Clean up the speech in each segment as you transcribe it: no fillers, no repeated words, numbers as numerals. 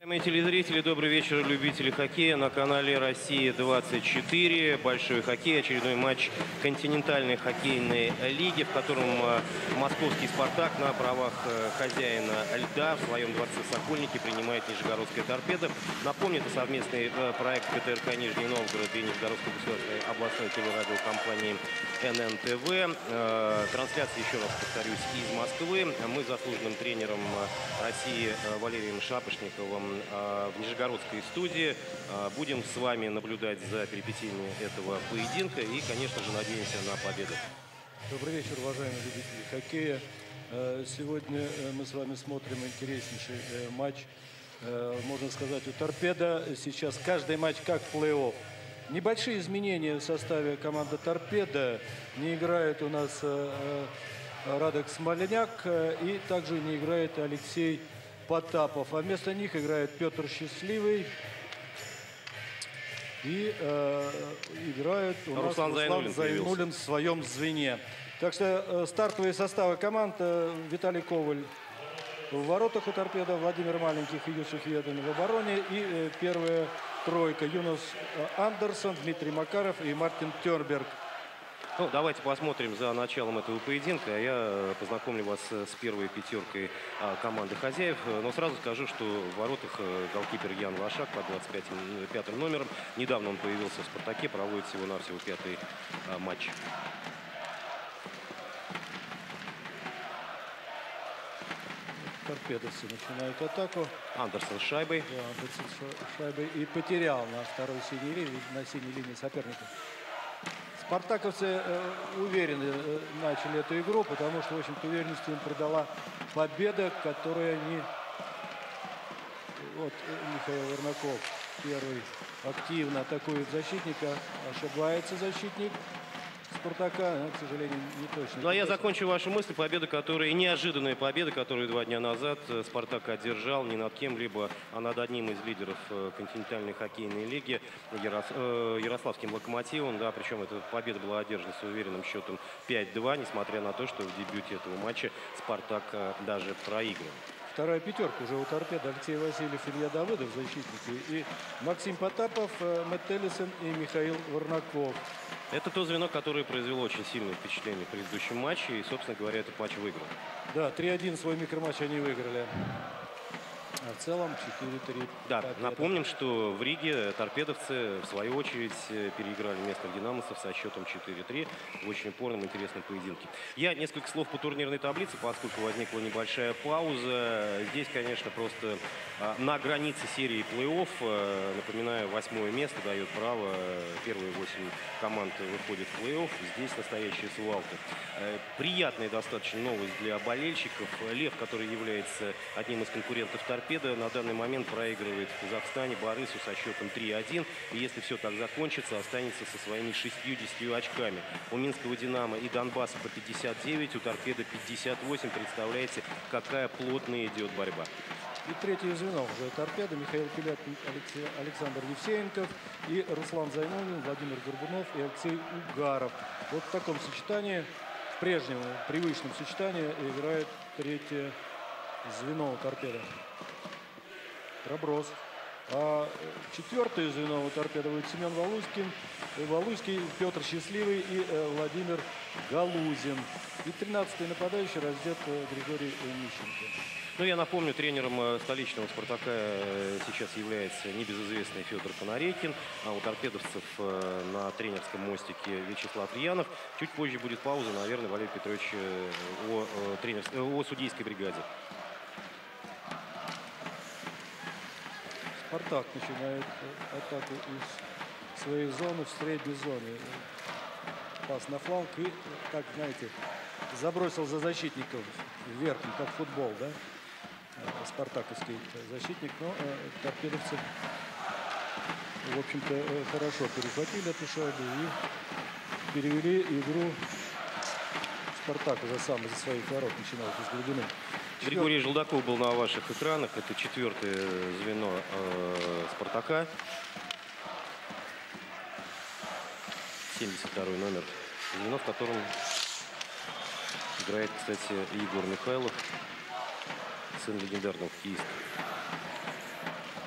Уважаемые телезрители, добрый вечер, любители хоккея на канале «Россия-24». Большой хоккей, очередной матч континентальной хоккейной лиги, в котором московский «Спартак» на правах хозяина льда в своем дворце «Сокольники» принимает Нижегородская «Торпедо». Напомню, это совместный проект ГТРК Нижний Новгород и Нижегородской государственной областной телерадиокомпании ННТВ. Трансляция, еще раз повторюсь, из Москвы. Мы с заслуженным тренером России Валерием Шапошниковым в Нижегородской студии будем с вами наблюдать за перипетиями этого поединка и, конечно же, надеемся на победу. Добрый вечер, уважаемые любители хоккея. Сегодня мы с вами смотрим интереснейший матч. Можно сказать, у «Торпедо» сейчас каждый матч как плей-офф. Небольшие изменения в составе команды «Торпедо». Не играет у нас Радек Смоляняк и также не играет Алексей Потапов. А вместо них играет Петр Счастливый. И играет у нас Руслан Зайнулин в своем звене. Так что стартовые составы команд: Виталий Коваль в воротах у «Торпедо», Владимир Маленьких и Юсуф Един в обороне. И первая тройка: Юнус Андерсон, Дмитрий Макаров и Мартин Терберг. Ну, давайте посмотрим за началом этого поединка. Я познакомлю вас с первой пятеркой команды хозяев. Но сразу скажу, что в воротах голкипер Ян Лошак под 25-м номером. Недавно он появился в «Спартаке», проводит всего-навсего 5-й матч. Торпедовцы начинают атаку. Андерсон с шайбой. Да, Андерсон с шайбой. И потерял на второй синей линии соперника. Спартаковцы уверенно начали эту игру, потому что, в общем-то, уверенности им придала победа, которую они... Вот Михаил Варнаков первый активно атакует защитника. Ошибается защитник «Спартака», но, к сожалению, не точно. Ну, а я закончу вашу мысль. Победа, которая... Неожиданная победа, которую 2 дня назад «Спартак» одержал не над кем-либо, а над одним из лидеров континентальной хоккейной лиги, Ярославским «Локомотивом». Да, причем эта победа была одержана с уверенным счетом 5-2, несмотря на то, что в дебюте этого матча «Спартак» даже проигрывал. Вторая пятерка уже у «Торпедо». Алексей Васильев, Илья Давыдов, защитники. И Максим Потапов, Мэтт Эллисон и Михаил Варнаков. Это то звено, которое произвело очень сильное впечатление в предыдущем матче. И, собственно говоря, этот матч выиграл. Да, 3-1 свой микроматч они выиграли. А в целом 4-3. Да, напомним, что в Риге торпедовцы, в свою очередь, переиграли местных динамосов со счетом 4-3 в очень упорном, интересном поединке. Я несколько слов по турнирной таблице, поскольку возникла небольшая пауза. Здесь, конечно, просто на границе серии плей-офф. Напоминаю, 8-е место дает право. Первые 8 команд выходят в плей-офф. Здесь настоящая свалка. Приятная достаточно новость для болельщиков. Лев, который является одним из конкурентов «Торпедо», на данный момент проигрывает в Казахстане Борису со счетом 3-1. И если все так закончится, останется со своими 60 очками. У Минского «Динамо» и Донбасса по 59, у «Торпедо» 58. Представляете, какая плотная идет борьба. И третье звено уже «Торпедо». Михаил Пилятин, Александр Евсеенков и Руслан Зайнулин, Владимир Горбунов и Алексей Угаров. Вот в таком сочетании, в прежнем привычном сочетании, играет третье звено у «Торпедо». Проброс. А четвертое звено у «Торпедо» будет Семен Валуйский, Петр Счастливый и Владимир Галузин. И 13-й нападающий раздет Григорий Мищенко. Ну, я напомню, тренером столичного «Спартака» сейчас является небезызвестный Федор Конорейкин, а у торпедовцев на тренерском мостике Вячеслав Рьянов. Чуть позже будет пауза, наверное, Валерий Петрович о судейской бригаде. «Спартак» начинает атаку из своей зоны в средней зоне. Пас на фланг и, так, знаете, забросил за защитников вверх, как футбол, да? Спартаковский защитник, но торпедовцы, в общем-то, хорошо перехватили эту шайбу и перевели игру. «Спартак» уже сам из своих ворот начинал из глубины. Григорий Желдаков был на ваших экранах. Это 4-е звено «Спартака». 72-й номер. Звено, в котором играет, кстати, Егор Михайлов, сын легендарного хоккеиста.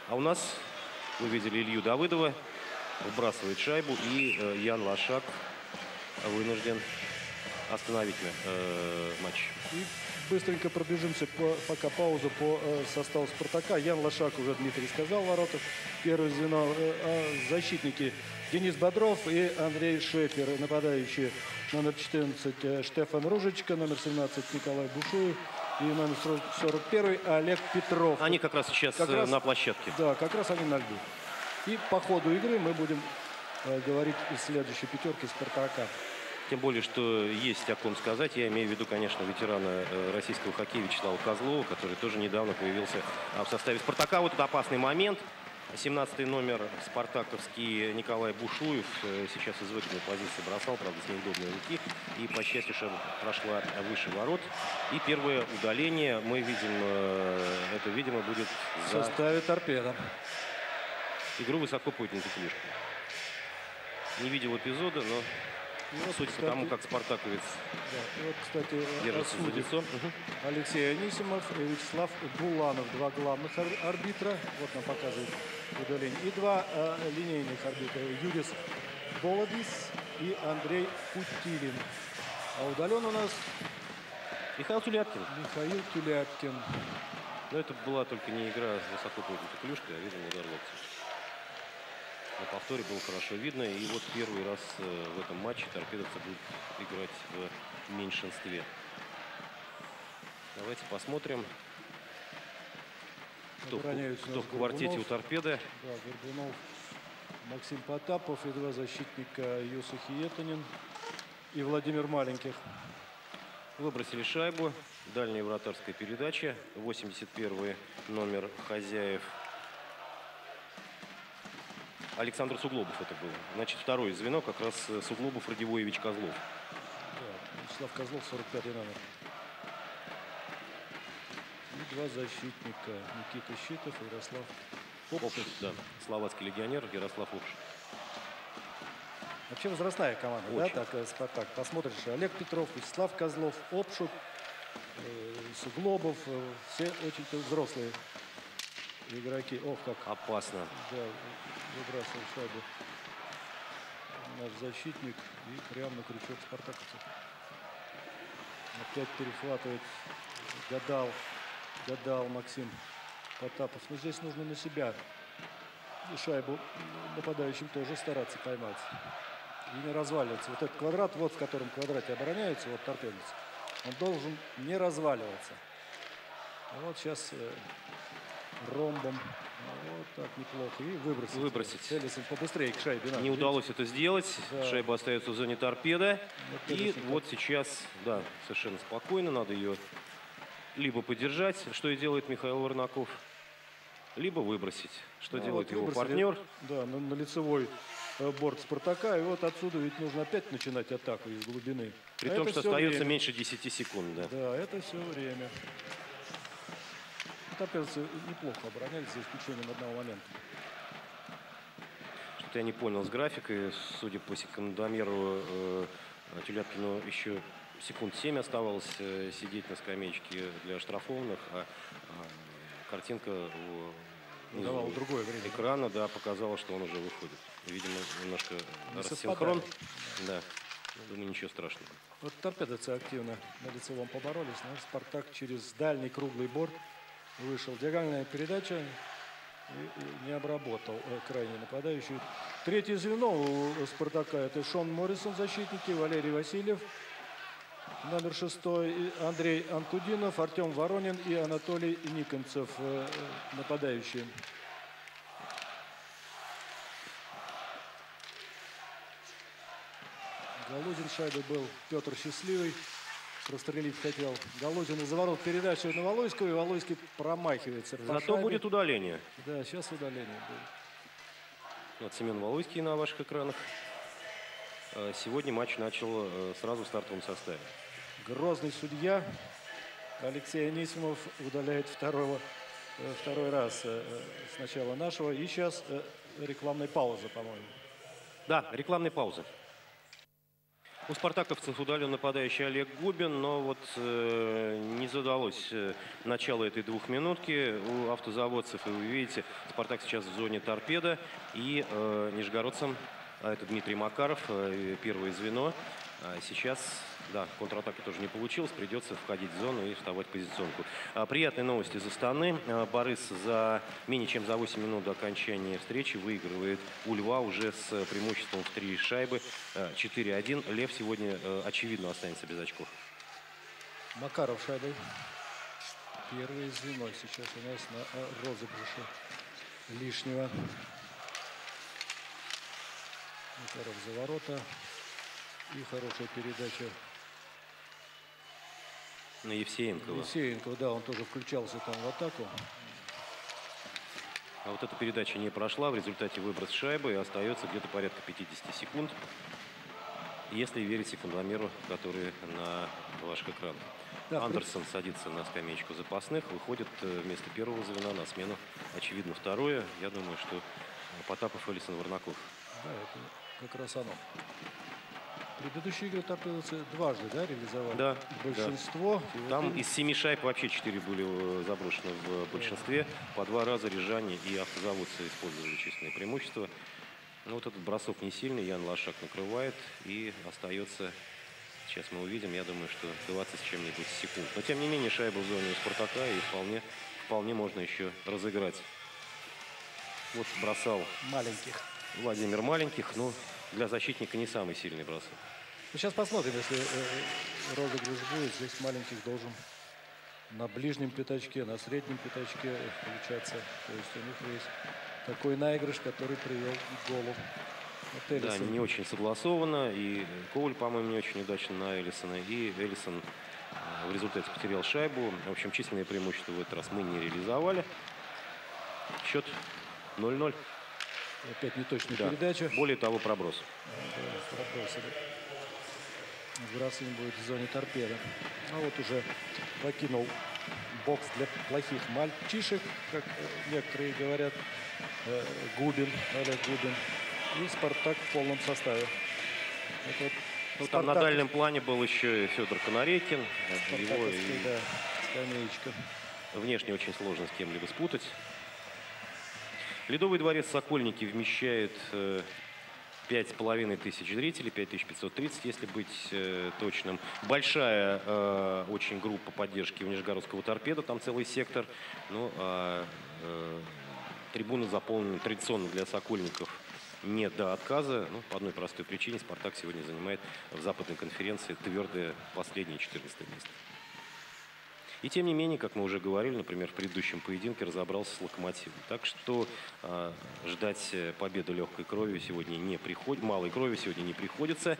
А у нас, вы видели Илью Давыдова, выбрасывает шайбу, и Ян Лошак вынужден остановить матч. И быстренько пробежимся, пока пауза, по составу «Спартака». Ян Лошак, уже Дмитрий сказал, воротах. Первое звено защитники Денис Бодров и Андрей Шефер. Нападающие номер 14 Штефан Ружечка, номер 17 Николай Бушуев и номер 41 Олег Петров. Они как раз сейчас на площадке. Да, как раз они на льду. И по ходу игры мы будем говорить из следующей пятерки «Спартака». Тем более, что есть о ком сказать. Я имею в виду, конечно, ветерана российского хоккея Вячеслава Козлова, который тоже недавно появился в составе «Спартака». Вот этот опасный момент. 17-й номер спартаковский Николай Бушуев сейчас из выгодной позиции бросал, правда, с неудобной руки. И, по счастью, шайба прошла выше ворот. И первое удаление мы видим, это, видимо, будет в составе «Торпедо». Игру высоко поднятой клюшкой. Не видел эпизода, но... Вот, судя кстати, по тому, как спартаковец вот, кстати, держится за лицо. Алексей Анисимов и Вячеслав Буланов, два главных арбитра. Вот нам показывают удаление. И два линейных арбитра. Юрис Болодис и Андрей Путилин. А удален у нас Михаил Тюляпкин. Михаил Тюляпкин. Но это была только не игра с высоко поднятой клюшкой, а, видимо, удар локтем. На повторе было хорошо видно. И вот первый раз в этом матче торпедовцы будут играть в меньшинстве. Давайте посмотрим, кто в квартете у торпеды. Да, Горбунов, Максим Потапов и два защитника Юсуф Хиетанин и Владимир Маленьких. Выбросили шайбу. Дальняя вратарская передача. 81-й номер хозяев. Александр Суглобов это было. Значит, второе звено как раз Суглобов, Радивоевич, Козлов. Да, Вячеслав Козлов, 45-й номер. И два защитника. Никита Щитов и Ярослав Опшит. Да, словацкий легионер Ярослав Опшит. Вообще возрастная команда, очень. да, так, «Спартак». Посмотришь, Олег Петров, Вячеслав Козлов, Опшут, Суглобов. Все очень взрослые игроки. Ох, как Опасно. да, выбрасывал шайбу наш защитник и прямо на крючок спартаковцев. Опять перехватывает. Гадал Максим Потапов. Но здесь нужно на себя и шайбу нападающим тоже стараться поймать. И не разваливаться. Вот этот квадрат, вот в котором квадрате обороняется, вот торпедец, он должен не разваливаться. А вот сейчас ромбом. Вот так неплохо. И выбросить. Целится побыстрее к шайбе. Не удалось это сделать. Да. Шайба остается в зоне торпеда. Вот И вот сейчас, да, совершенно спокойно. Надо ее либо подержать, что и делает Михаил Варнаков, либо выбросить, что делает вот его выбросили, партнер. Да, на лицевой борт «Спартака». И вот отсюда ведь нужно опять начинать атаку из глубины. При том, что остается меньше 10 секунд. Да. Да, это все время. Торпедовцы неплохо оборонялись, за исключением одного момента. Что-то я не понял с графикой. Судя по секундомеру, Тюляпкину еще секунд 7 оставалось сидеть на скамеечке для оштрафованных, а картинка давала другое время. Экрана, да, показала, что он уже выходит. Видимо, немножко рассинхрон. Да. Думаю, ничего страшного. Вот торпедовцы активно на лицевом поборолись, но «Спартак» через дальний круглый борт вышел. Диагональная передача и не обработал крайне нападающий. Третье звено у «Спартака» — это Шон Моррисон, защитники, Валерий Васильев, номер 6, Андрей Анкудинов, Артем Воронин и Анатолий Никонцев, нападающие. Галузин шайбы был Петр Счастливый. Прострелить хотел Галузин из-за ворот передачу на Валуйского, и Валуйский промахивается. Зато будет удаление. Да, сейчас удаление будет. Вот Семен Валуйский на ваших экранах. Сегодня матч начал сразу в стартовом составе. Грозный судья Алексей Анисимов удаляет второй раз с начала нашего. И сейчас рекламная пауза, по-моему. Да, рекламная пауза. У спартаковцев удален нападающий Олег Губин, но вот не задалось начало этой двухминутки у автозаводцев. И вы видите, Спартак сейчас в зоне торпеда. И нижегородцам, а это Дмитрий Макаров, первое звено. Сейчас, да, контратака тоже не получилось, придется входить в зону и вставать в позиционку. Приятные новости из Астаны. Борис за менее чем за 8 минут до окончания встречи выигрывает у Льва уже с преимуществом в 3 шайбы. 4-1. Лев сегодня очевидно останется без очков. Макаров шайбой. Первое звено сейчас у нас на розыгрыше лишнего. Макаров за ворота. И хорошая передача На Евсеенкова. Евсеенкова, да, он тоже включался там в атаку. А вот эта передача не прошла. В результате выброс шайбы. И остается где-то порядка 50 секунд. Если верить секундомеру, который на ваших экранах. Да, Андерсон садится на скамеечку запасных. Выходит вместо первого звена на смену. Очевидно, второе. Я думаю, что Потапов, Элисон, Варнаков. Да, это как раз оно. Предыдущие игры торпедовцы дважды, да, реализовали? Да. Большинство. Да. Там из 7 шайб вообще 4 были заброшены в большинстве. По 2 раза Рижане и автозаводцы использовали численное преимущество. Но вот этот бросок не сильный. Ян Лошак накрывает. И остается, сейчас мы увидим, я думаю, что 20 с чем-нибудь секунд. Но тем не менее шайба в зоне у Спартака. И вполне можно еще разыграть. Вот бросал Маленьких. Владимир Маленьких. Но для защитника не самый сильный бросок. Ну, сейчас посмотрим, если розыгрыш будет. Здесь Маленьких должен на ближнем пятачке, на среднем пятачке включаться. То есть у них есть такой наигрыш, который привел к голу. Вот да, не очень согласовано. И Коваль, по-моему, не очень удачно на Элисона. И Элисон в результате потерял шайбу. В общем, численное преимущество в этот раз мы не реализовали. Счет 0-0. Опять неточная Да. передача. Более того, проброс. Пробросили. Вбрасывание будет в зоне торпеда. А вот уже покинул бокс для плохих мальчишек, как некоторые говорят. Губин, Олег Губин. И Спартак в полном составе. Это вот Ну, там на дальнем плане был еще Федор Конорейкин. Его да, скамеечка. внешне очень сложно с кем-либо спутать. Ледовый дворец Сокольники вмещает 5500 зрителей, 5530, если быть точным. Большая очень группа поддержки у Нижегородского торпеда, там целый сектор. Ну, трибуны заполнены традиционно для сокольников не до отказа. Ну, по одной простой причине. Спартак сегодня занимает в западной конференции твердое последнее 14 место. И тем не менее, как мы уже говорили, например, в предыдущем поединке разобрался с Локомотивом. Так что ждать победы легкой кровью сегодня не приходит, малой кровью сегодня не приходится.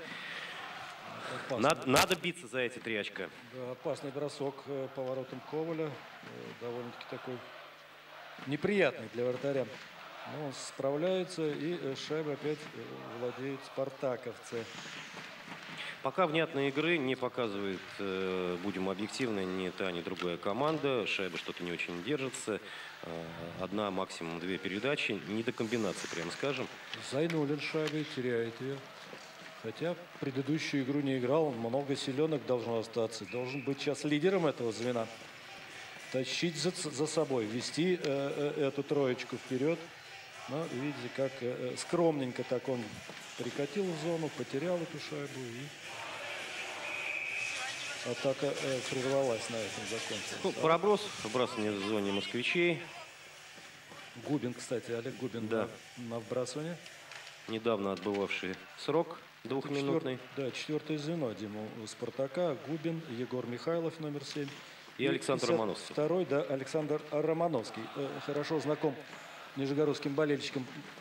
Надо биться за эти 3 очка. Да, опасный бросок по воротам Коваля. Довольно-таки такой неприятный для вратаря. Но он справляется, и шайба опять владеют спартаковцы. Пока внятной игры не показывает, будем объективны, ни та, ни другая команда. Шайба что-то не очень держится. Одна, максимум 2 передачи. Не до комбинации, прямо скажем. Зайнулин шайбой теряет ее. Хотя предыдущую игру не играл. Много силенок должно остаться. Должен быть сейчас лидером этого звена. Тащить за собой. Вести эту троечку вперед. Но видите, как скромненько так он прикатил в зону, потерял эту шайбу. И атака прервалась, на этом закончилась. Ну, проброс, вбрасывание в зоне москвичей. Губин, кстати, Олег Губин, да, на вбрасывание. Недавно отбывавший срок двухминутный. Да, 4-е звено, Дима, у Спартака. Губин, Егор Михайлов, номер 7. И Александр Романовский. Второй, да, Александр Романовский. Хорошо знаком нижегородским болельщикам.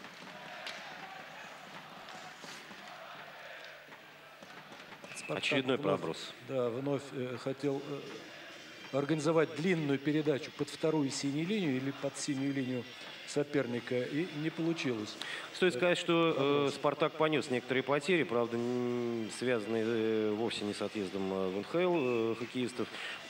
Спартак очередной проброс. Да, вновь хотел организовать длинную передачу под вторую синюю линию или под синюю линию соперника, и не получилось. Стоит сказать, что Спартак понес некоторые потери, правда, связанные вовсе не с отъездом в НХЛ хоккеистов.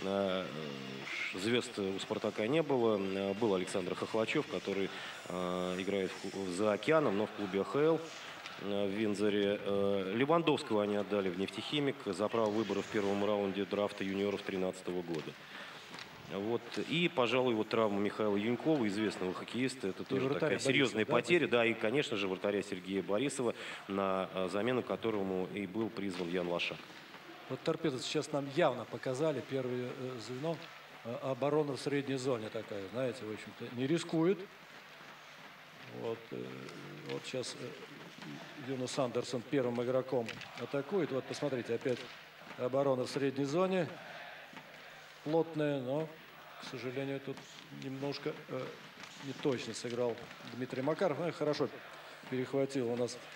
Звезд у Спартака не было. Был Александр Хохлачев, который играет за океаном, но в клубе АХЛ. в Виндзоре. Левандовского они отдали в «Нефтехимик» за право выбора в первом раунде драфта юниоров 2013 года. Вот. И, пожалуй, вот травма Михаила Юнькова, известного хоккеиста, это тоже такая серьезная потеря. Да, и, конечно же, вратаря Сергея Борисова, на замену которому и был призван Ян Лошак. Вот торпеды сейчас нам явно показали первое звено. Оборона в средней зоне такая, знаете, в общем-то, не рискует. Вот сейчас Юнус Андерсон первым игроком атакует. Вот посмотрите, опять оборона в средней зоне. Плотная, но, к сожалению, тут немножко не точно сыграл Дмитрий Макаров. Ну, хорошо перехватил у нас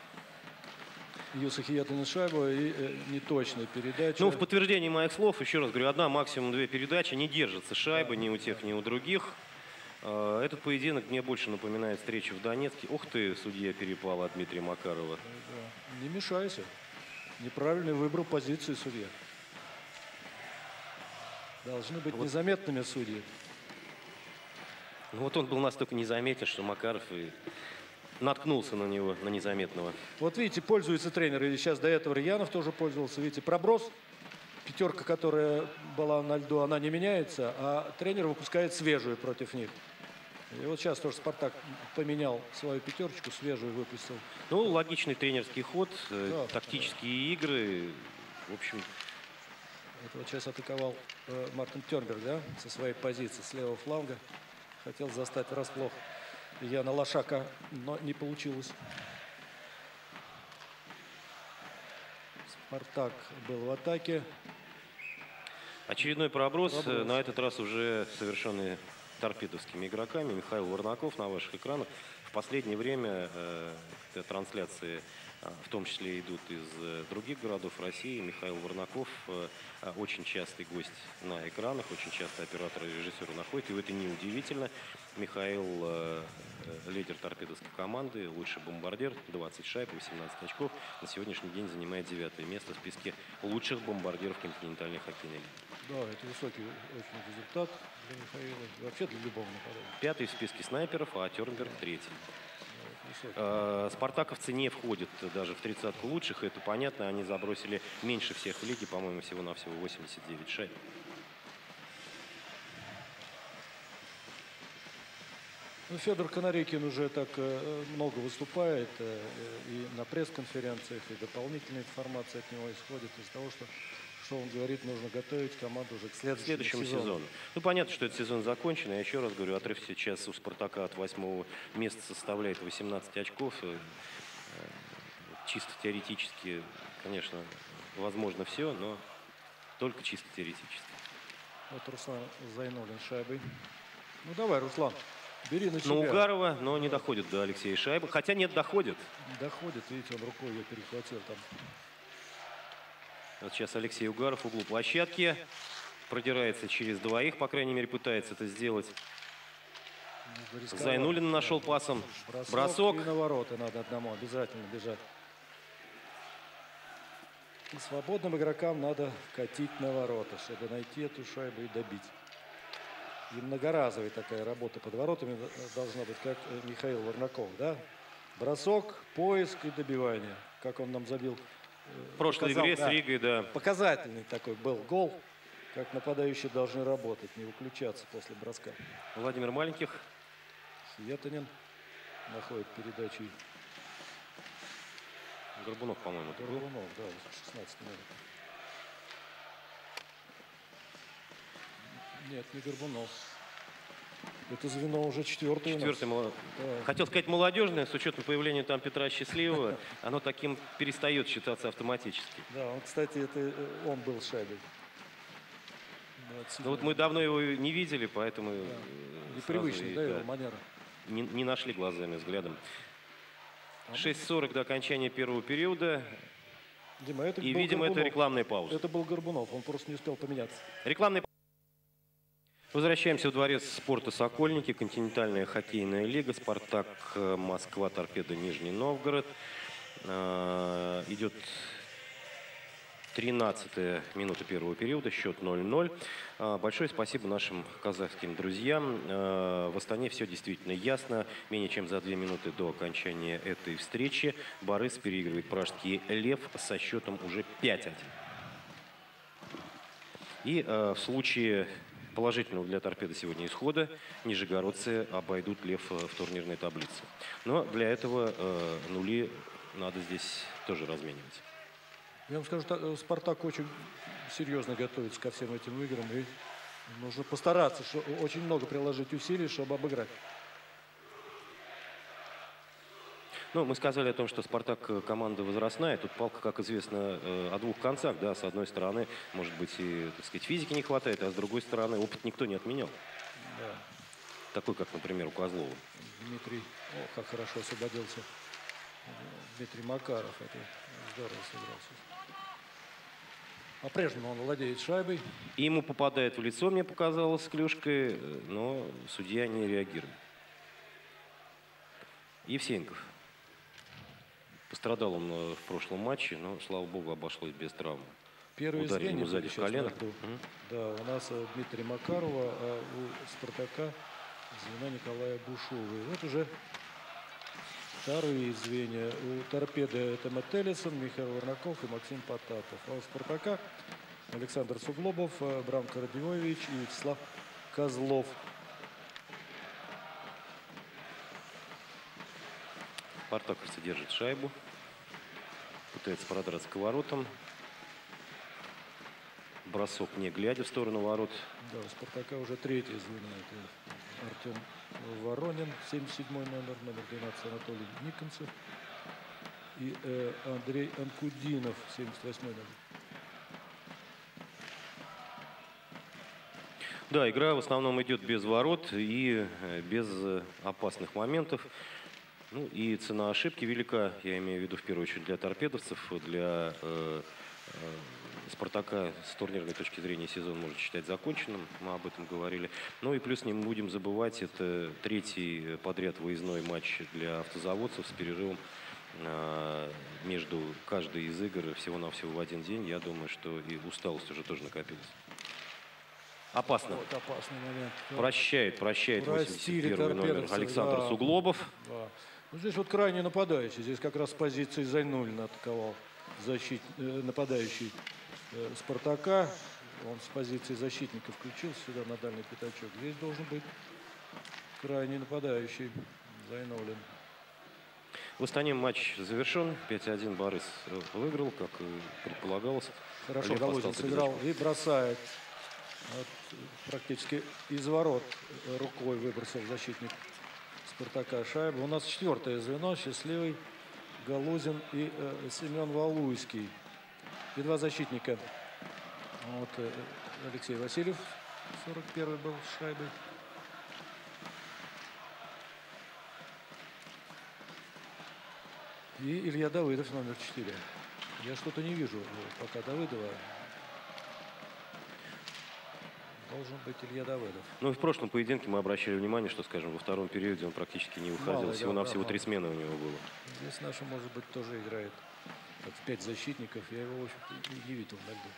Юсуф Хиятин шайбу и неточная передача. Ну, в подтверждении моих слов, еще раз говорю, одна, максимум две передачи. Не держится шайба ни у тех, ни у других. Этот поединок мне больше напоминает встречу в Донецке. Ух ты, судья перепал от Дмитрия Макарова. Да. Не мешайся. Неправильный выбрал позицию судья. Должны быть незаметными судьи. Ну, вот он был настолько незаметен, что Макаров и наткнулся на него, на незаметного. Вот видите, пользуется тренер. И сейчас до этого Рьянов тоже пользовался. Видите, проброс. Пятерка, которая была на льду, она не меняется, а тренер выпускает свежую против них. И вот сейчас тоже «Спартак» поменял свою пятерочку, свежую выпустил. Ну, логичный тренерский ход, да, тактические игры. В общем... Это вот сейчас атаковал Мартин Тернберг, да, со своей позиции с левого фланга. Хотел застать врасплох Яна Лошака, но не получилось. «Спартак» был в атаке. Очередной проброс, на этот раз уже совершенный торпедовскими игроками. Михаил Варнаков на ваших экранах. В последнее время трансляции в том числе идут из других городов России. Михаил Варнаков очень частый гость на экранах, очень часто операторы и режиссеры находят. И это неудивительно. Михаил лидер торпедовской команды, лучший бомбардир, 20 шайб, 18 очков. На сегодняшний день занимает 9-е место в списке лучших бомбардиров континентальной хоккейной лиги. Да, это высокий очень результат для Михаила, вообще для любого нападения. 5-й в списке снайперов, а Тернберг 3-й. Спартаковцы не входят даже в 30-ку лучших, это понятно. Они забросили меньше всех в лиге, по-моему, всего-навсего 89 шайб. Ну, Федор Конорекин уже так много выступает и на пресс-конференциях, и дополнительная информация от него исходит из того, что он говорит, нужно готовить команду уже к следующему сезону. Ну, понятно, что этот сезон закончен. Я еще раз говорю, отрыв сейчас у «Спартака» от 8-го места составляет 18 очков. Чисто теоретически, конечно, возможно все, но только чисто теоретически. Вот Руслан Зайнулин шайбой. Ну, давай, Руслан, бери на себя. Ну, Угарова, но не доходит до Алексея шайбы. Хотя нет, доходит. Доходит, видите, он рукой ее перехватил там. Вот сейчас Алексей Угаров в углу площадки. Продирается через двоих, по крайней мере, пытается это сделать. Зайнулин нашел пасом. Бросок. И на ворота надо одному обязательно бежать. И свободным игрокам надо катить на ворота, чтобы найти эту шайбу и добить. И многоразовая такая работа под воротами должна быть, как Михаил Варнаков, да? Бросок, поиск и добивание. Как он нам забил. В прошлой игре с Ригой, да. Показательный такой был гол, как нападающие должны работать, не выключаться после броска. Владимир Маленьких. Хиятинин находит передачу. Горбунов, по-моему. Горбунов, да, 16 минут. Нет, не Горбунов. Это звено уже четвертое. Да. Хотел сказать молодежное, с учетом появления там Петра Счастливого, оно таким перестает считаться автоматически. Да, он, кстати, это он был с шайбой. Ну вот мы давно его не видели, поэтому... Непривычно, да, его манера. Не нашли глазами, взглядом. 6:40 до окончания первого периода. Дима, и, видимо, это рекламная пауза. Это был Горбунов, он просто не успел поменяться. Рекламная пауза. Возвращаемся в дворец спорта «Сокольники». Континентальная хоккейная лига. «Спартак», Москва, «Торпедо», Нижний Новгород. Идет 13-я минута первого периода, счет 0-0. Большое спасибо нашим казахским друзьям. В Астане все действительно ясно. Менее чем за 2 минуты до окончания этой встречи Барыс переигрывает пражский Лев со счетом уже 5-1. И в случае положительного для торпеды сегодня исхода нижегородцы обойдут Лев в турнирной таблице. Но для этого нули надо здесь тоже разменивать. Я вам скажу, Спартак очень серьезно готовится ко всем этим играм. И нужно постараться, очень много приложить усилий, чтобы обыграть. Ну, мы сказали о том, что «Спартак» команда возрастная. Тут палка, как известно, о двух концах. Да? С одной стороны, может быть, и, так сказать, физики не хватает, а с другой стороны, опыт никто не отменял. Да. Такой, как, например, у Козлова. Дмитрий, как хорошо освободился. Дмитрий Макаров. Это здорово сыгрался. По-прежнему он владеет шайбой. И ему попадает в лицо, мне показалось, с клюшкой, но судья не реагирует. Евсеенков. Пострадал он в прошлом матче, но, слава богу, обошлось без травмы. Первое Ударили ему сзади в колено. Да, у нас Дмитрия Макарова, а у «Спартака» звена Николая Бушова. И вот уже вторые звенья. У «Торпеды» это Метелисон, Михаил Варнаков и Максим Потапов. А у «Спартака» Александр Суглобов, Брамко Радимович и Вячеслав Козлов. Спартак держит шайбу. Пытается продраться к воротам. Бросок не глядя в сторону ворот. Да, у «Спартака» уже третье звено. Это Артем Воронин, 77-й номер 12 Анатолий Никонцев. И Андрей Анкудинов, 78-й номер. Да, игра в основном идет без ворот и без опасных моментов. Ну и цена ошибки велика, я имею в виду в первую очередь для торпедовцев, для «Спартака» с турнирной точки зрения сезон можно считать законченным, мы об этом говорили. Ну и плюс не будем забывать, это третий подряд выездной матч для автозаводцев с перерывом между каждой из игр всего-навсего в один день. Я думаю, что и усталость уже тоже накопилась. Опасно. Вот опасный момент. Прощает 81-й номер Александр Суглобов. Да. Ну, здесь вот крайне нападающий. Здесь как раз с позиции Зайнуллина атаковал нападающий «Спартака». Он с позиции защитника включился сюда на дальний пятачок. Здесь должен быть крайне нападающий Зайнуллин. В Астане матч завершен. 5-1 Барыс выиграл, как и предполагалось. Хорошо Голузин сыграл и бросает. Вот, практически из ворот рукой выбросил защитник «Спартака» шайбу. У нас четвертое звено. Счастливый, Голузин и Семен Валуйский. И два защитника. Вот Алексей Васильев, 41-й был с шайбой. И Илья Давыдов, номер 4. Я что-то не вижу пока Давыдова. Должен быть Илья Давыдов. Ну и в прошлом поединке мы обращали внимание, что, скажем, во втором периоде он практически не выходил. Всего-навсего 3 смены у него было. Здесь наша, может быть, тоже играет. Как 5 защитников. Я его, в общем-то, не видел на льду.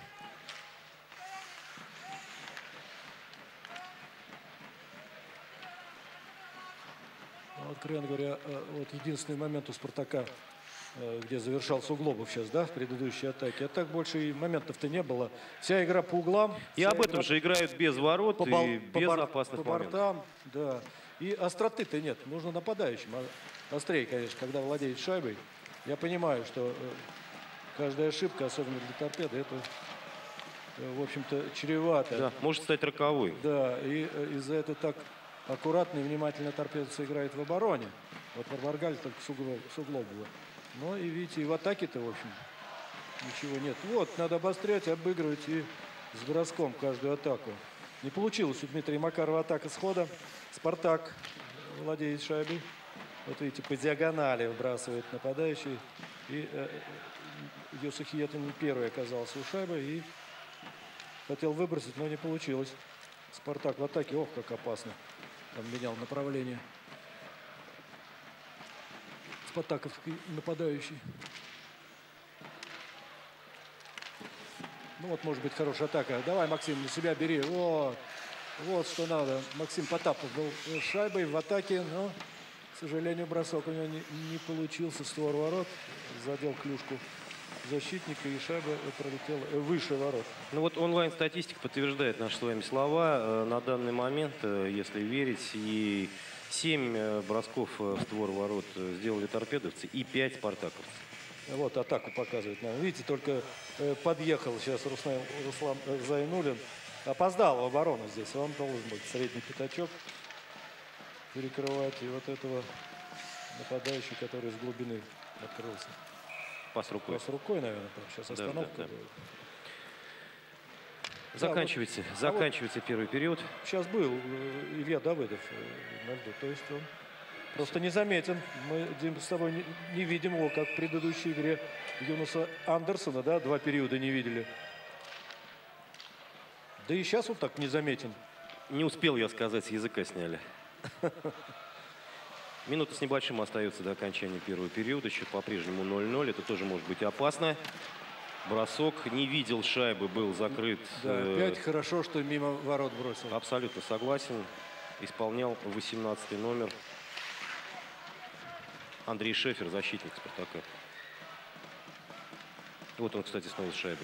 Ну, откровенно говоря, вот единственный момент у «Спартака», где завершал Суглобов сейчас, да, в предыдущей атаке. А так больше и моментов-то не было. Вся игра по углам. И об этом же играют без ворот и без опасных по бортам, да. И остроты-то нет. Нужно нападающим. Острее, конечно, когда владеет шайбой. Я понимаю, что каждая ошибка, особенно для торпеды, это, в общем-то, чревато. Да, может стать роковой. Да, и из-за этого так аккуратно и внимательно торпедовца играет в обороне. Вот Варваргаль только Суглобова. Но и видите, и в атаке-то, в общем, ничего нет. Вот, надо обострять, обыгрывать и с броском каждую атаку. Не получилось у Дмитрия Макарова атака схода. «Спартак» владеет шайбой. Вот видите, по диагонали выбрасывает нападающий. И Юсухиетин первый оказался у шайбы и хотел выбросить, но не получилось. «Спартак» в атаке, ох, как опасно. Он менял направление. Спартаковский нападающий. Ну вот, может быть, хорошая атака. Давай, Максим, на себя бери. Вот, вот что надо. Максим Потапов был с шайбой в атаке, но, к сожалению, бросок у него не получился. Створ ворот задел клюшку защитника, и шайба пролетела выше ворот. Ну вот онлайн-статистика подтверждает наши с вами слова. На данный момент, если верить, и 7 бросков в створ ворот сделали торпедовцы и 5 спартаковцы. Вот атаку показывает нам. Видите, только подъехал сейчас Руслан Зайнуллин. Опоздал в оборону здесь. Он должен быть средний пятачок перекрывать. И вот этого нападающего, который с глубины открылся. Пас рукой. Пас рукой, наверное. Сейчас остановка. Да. Заканчивается, заканчивается первый период. Сейчас был Илья Давыдов на льду. То есть он просто незаметен. Мы, Дим, с тобой не видим его, как в предыдущей игре Юнуса Андерсона, да, 2 периода не видели. Да и сейчас он так незаметен. Не успел я сказать, с языка сняли. Минута с небольшим остается до окончания первого периода. Счет по-прежнему 0-0. Это тоже может быть опасно. Бросок. Не видел шайбы, был закрыт. Да, опять хорошо, что мимо ворот бросил. Абсолютно согласен. Исполнял 18-й номер Андрей Шефер, защитник «Спартака». Вот он, кстати, снова с шайбой.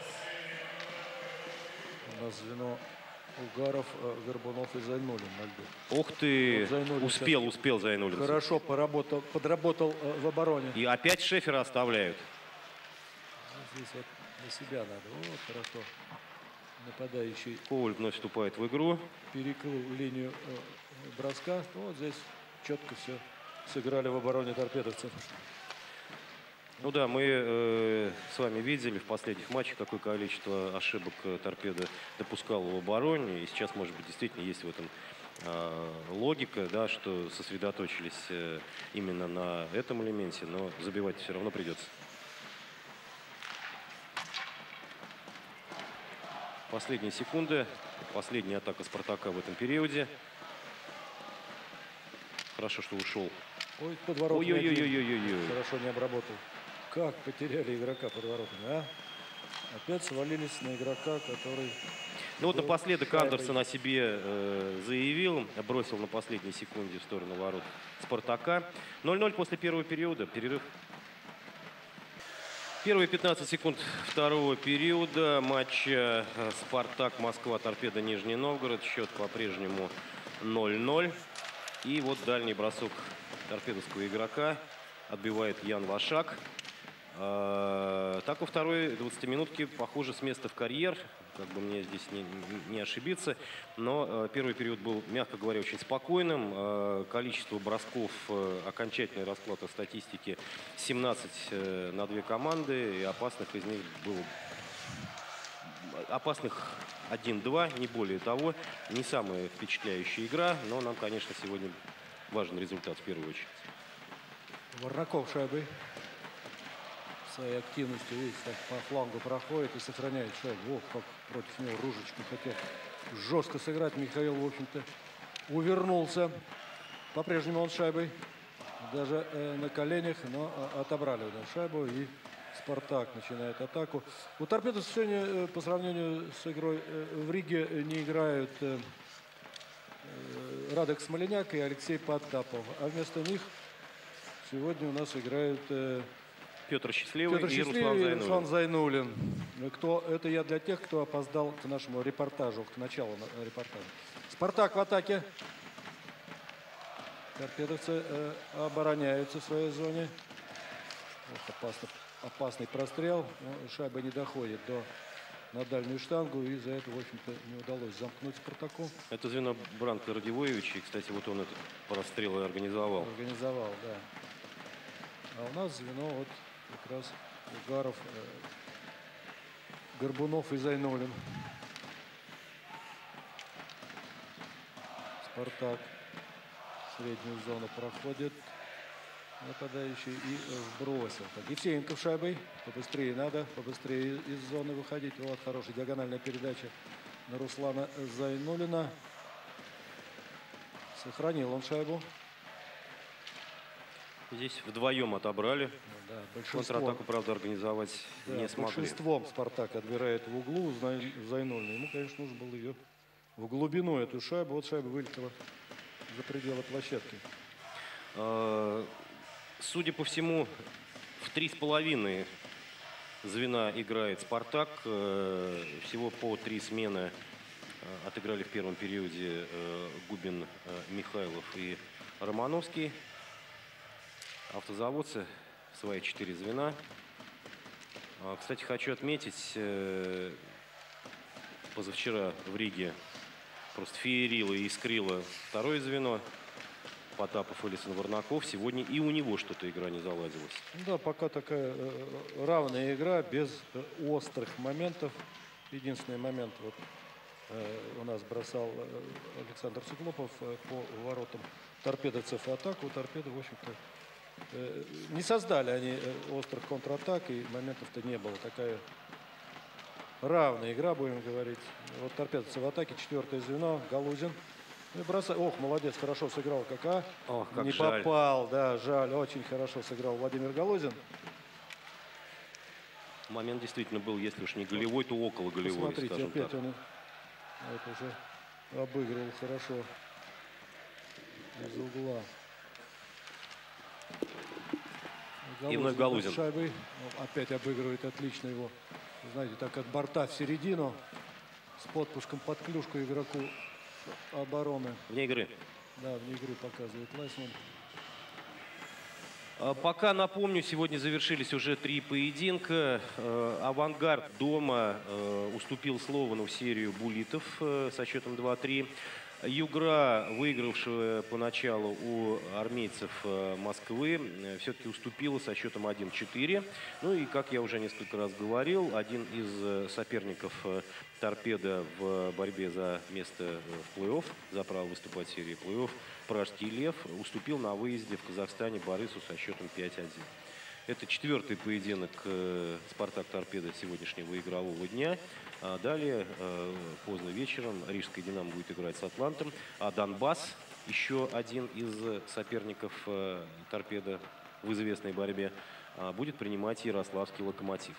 У нас звено Угаров, Горбунов и Зайнуллин на льду. Ух ты! Вот Успел Зайнуллин. Хорошо подработал в обороне. И опять Шефера оставляют. Здесь вот на себя надо. Вот хорошо. Нападающий Коваль вновь вступает в игру. перекрыл линию броска. Вот здесь четко все сыграли в обороне торпедовцев. Ну да, мы с вами видели в последних матчах, какое количество ошибок торпеда допускал в обороне. И сейчас, может быть, действительно есть в этом логика, да, что сосредоточились именно на этом элементе, но забивать все равно придется. Последние секунды, последняя атака «Спартака» в этом периоде. Хорошо, что ушел. Ой, подворот. Ой-ой-ой-ой-ой-ой. Хорошо не обработал. Как потеряли игрока под воротами, а? Опять свалились на игрока, который... Ну вот напоследок Андерсон о себе заявил, бросил на последней секунде в сторону ворот «Спартака». 0-0 после первого периода. Перерыв. Первые 15 секунд второго периода матча «Спартак», Москва, Торпедо, Нижний Новгород. Счет по-прежнему 0-0. И вот дальний бросок торпедовского игрока отбивает Ян Вашак. Так, во второй 20-минутке, похоже, с места в карьер. Как бы мне здесь не ошибиться. Но первый период был, мягко говоря, очень спокойным. Количество бросков, окончательный расклад о статистике 17 на 2 команды. И опасных из них было... Опасных 1-2, не более того. Не самая впечатляющая игра, но нам, конечно, сегодня важен результат в первую очередь. Варнаков шайбой. Своей активностью, видите, так по флангу проходит и сохраняет шайбу. О, как против него Ружечка хотел жестко сыграть. Михаил, в общем-то, увернулся. По-прежнему он шайбой. Даже на коленях, но отобрали у него шайбу. И «Спартак» начинает атаку. У торпедов сегодня по сравнению с игрой в Риге не играют Радек Смоленяк и Алексей Потапов. А вместо них сегодня у нас играют... Петр Счастливый и Руслан Зайнуллин. Это я для тех, кто опоздал к нашему репортажу, к началу репортажа. «Спартак» в атаке. Торпедовцы обороняются в своей зоне. Вот опасный прострел. Но шайба не доходит на дальнюю штангу. И за это, в общем-то, не удалось замкнуть «Спартаку». Это звено Бранка Радивоевича. И, кстати, вот он этот прострел и организовал. Организовал, да. А у нас звено вот как раз Угаров, Горбунов и Зайнуллин. «Спартак» среднюю зону проходит нападающий и сбросил. Так, Евсеенко шайбой. Побыстрее надо, побыстрее из зоны выходить. Вот хорошая диагональная передача на Руслана Зайнуллина. Сохранил он шайбу. Здесь вдвоем отобрали. Да, большинством, Контратаку, правда, организовать да, не смогли. большинством Спартак отбирает в углу Зайнульный. Ему, конечно, нужно было ее в глубину, эту шайбу. Вот шайба вылетела за пределы площадки. Судя по всему, в 3,5 звена играет «Спартак». Всего по 3 смены отыграли в первом периоде Губин, Михайлов и Романовский. Автозаводцы свои 4 звена. Кстати, хочу отметить, позавчера в Риге просто феерило и искрило второе звено. Потапов, Элисон, Варнаков. Сегодня и у него что-то игра не заладилась. Да, пока такая равная игра, без острых моментов. Единственный момент вот у нас бросал Александр Суглобов по воротам торпедовцев атаку. Торпеды, в общем-то, не создали они острых контратак, и моментов-то не было. Такая равная игра, будем говорить. Вот торпедовцы в атаке, 4-е звено, Галузин. И бросай. Ох, молодец, хорошо сыграл КК. Ох, как не жаль. попал, да, жаль. Очень хорошо сыграл Владимир Галузин. Момент действительно был, если уж не голевой, то около голевой, Посмотрите, скажем опять так. он это уже обыгрывал хорошо из угла. И вновь Галузин. Шайбой. Опять обыгрывает отлично его. Знаете, так от борта в середину. С подпуском под клюшку игроку обороны. Вне игры. Да, вне игры показывает Лайсман. Пока напомню, сегодня завершились уже 3 поединка. «Авангард» дома уступил Словану в серию буллитов со счетом 2-3. «Югра», выигравшая поначалу у армейцев Москвы, все-таки уступила со счетом 1-4. Ну и, как я уже несколько раз говорил, один из соперников «Торпеда» в борьбе за место в плей-офф, за право выступать в серии плей-офф, «Пражский лев», уступил на выезде в Казахстане Борису со счетом 5-1. Это 4-й поединок «Спартак-Торпеда» сегодняшнего игрового дня. А далее, поздно вечером, Рижская «Динамо» будет играть с «Атлантом». А «Донбасс», еще один из соперников «Торпеда» в известной борьбе, будет принимать Ярославский «Локомотив».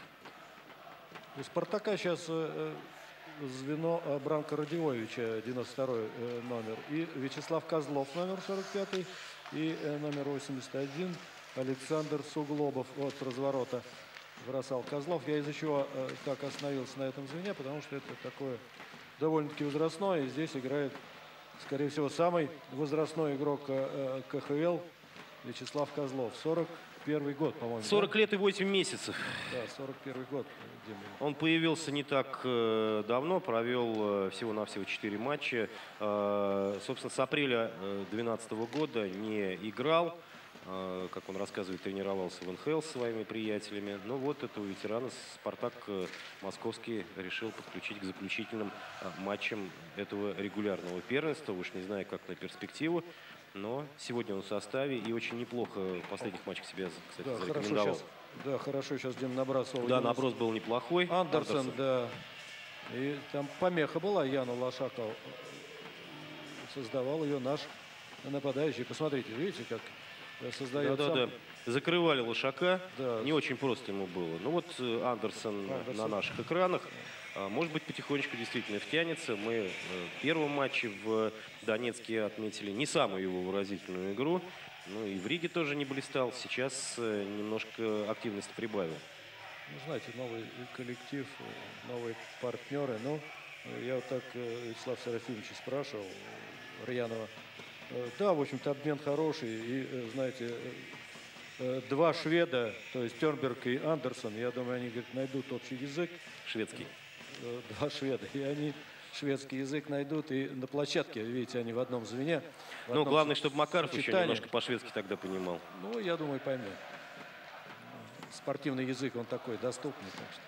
У «Спартака» сейчас звено Бранко Радиовича, 92-й номер, и Вячеслав Козлов, номер 45-й, и номер 81 Александр Суглобов от разворота бросал Козлов. Я из-за чего так остановился на этом звене, потому что это такое довольно-таки возрастное. И здесь играет, скорее всего, самый возрастной игрок КХЛ Вячеслав Козлов. 41 год, по-моему. 40 лет и 8 месяцев. Да, 41 год. Дима. Он появился не так давно, провел всего-навсего 4 матча. Собственно, с апреля 2012 года не играл. Как он рассказывает, тренировался в НХЛ с своими приятелями. Но вот этого ветерана «Спартак» московский решил подключить к заключительным матчам этого регулярного первенства. Уж не знаю, как на перспективу. Но сегодня он в составе и очень неплохо в последних матчах себя, кстати, Да, зарекомендовал. хорошо сейчас Дим набрасывал. Да, наброс был неплохой. Андерсон, да. И там помеха была Яну Лошаков. Создавал ее наш нападающий. Посмотрите, видите, как создает сам. Да. Закрывали Лошака. Да. Не очень просто ему было. Ну вот Андерсон на наших экранах. Может быть, потихонечку действительно втянется. Мы в первом матче в Донецке отметили не самую его выразительную игру. Ну и в Риге тоже не блистал. Сейчас немножко активности прибавил. Ну, знаете, новый коллектив, новые партнеры. Ну, я вот так Вячеслав Серафимовича спрашивал, Рьянова. Да, в общем-то, обмен хороший. И, знаете, два шведа, то есть Тернберг и Андерсон, я думаю, они говорят, найдут общий язык. Шведский. Два шведа. И они шведский язык найдут. И на площадке, видите, они в одном звене. Ну, главное, чтобы Макаров еще сочетании. немножко по-шведски тогда понимал. Ну, я думаю, поймет. Спортивный язык, он такой доступный, так что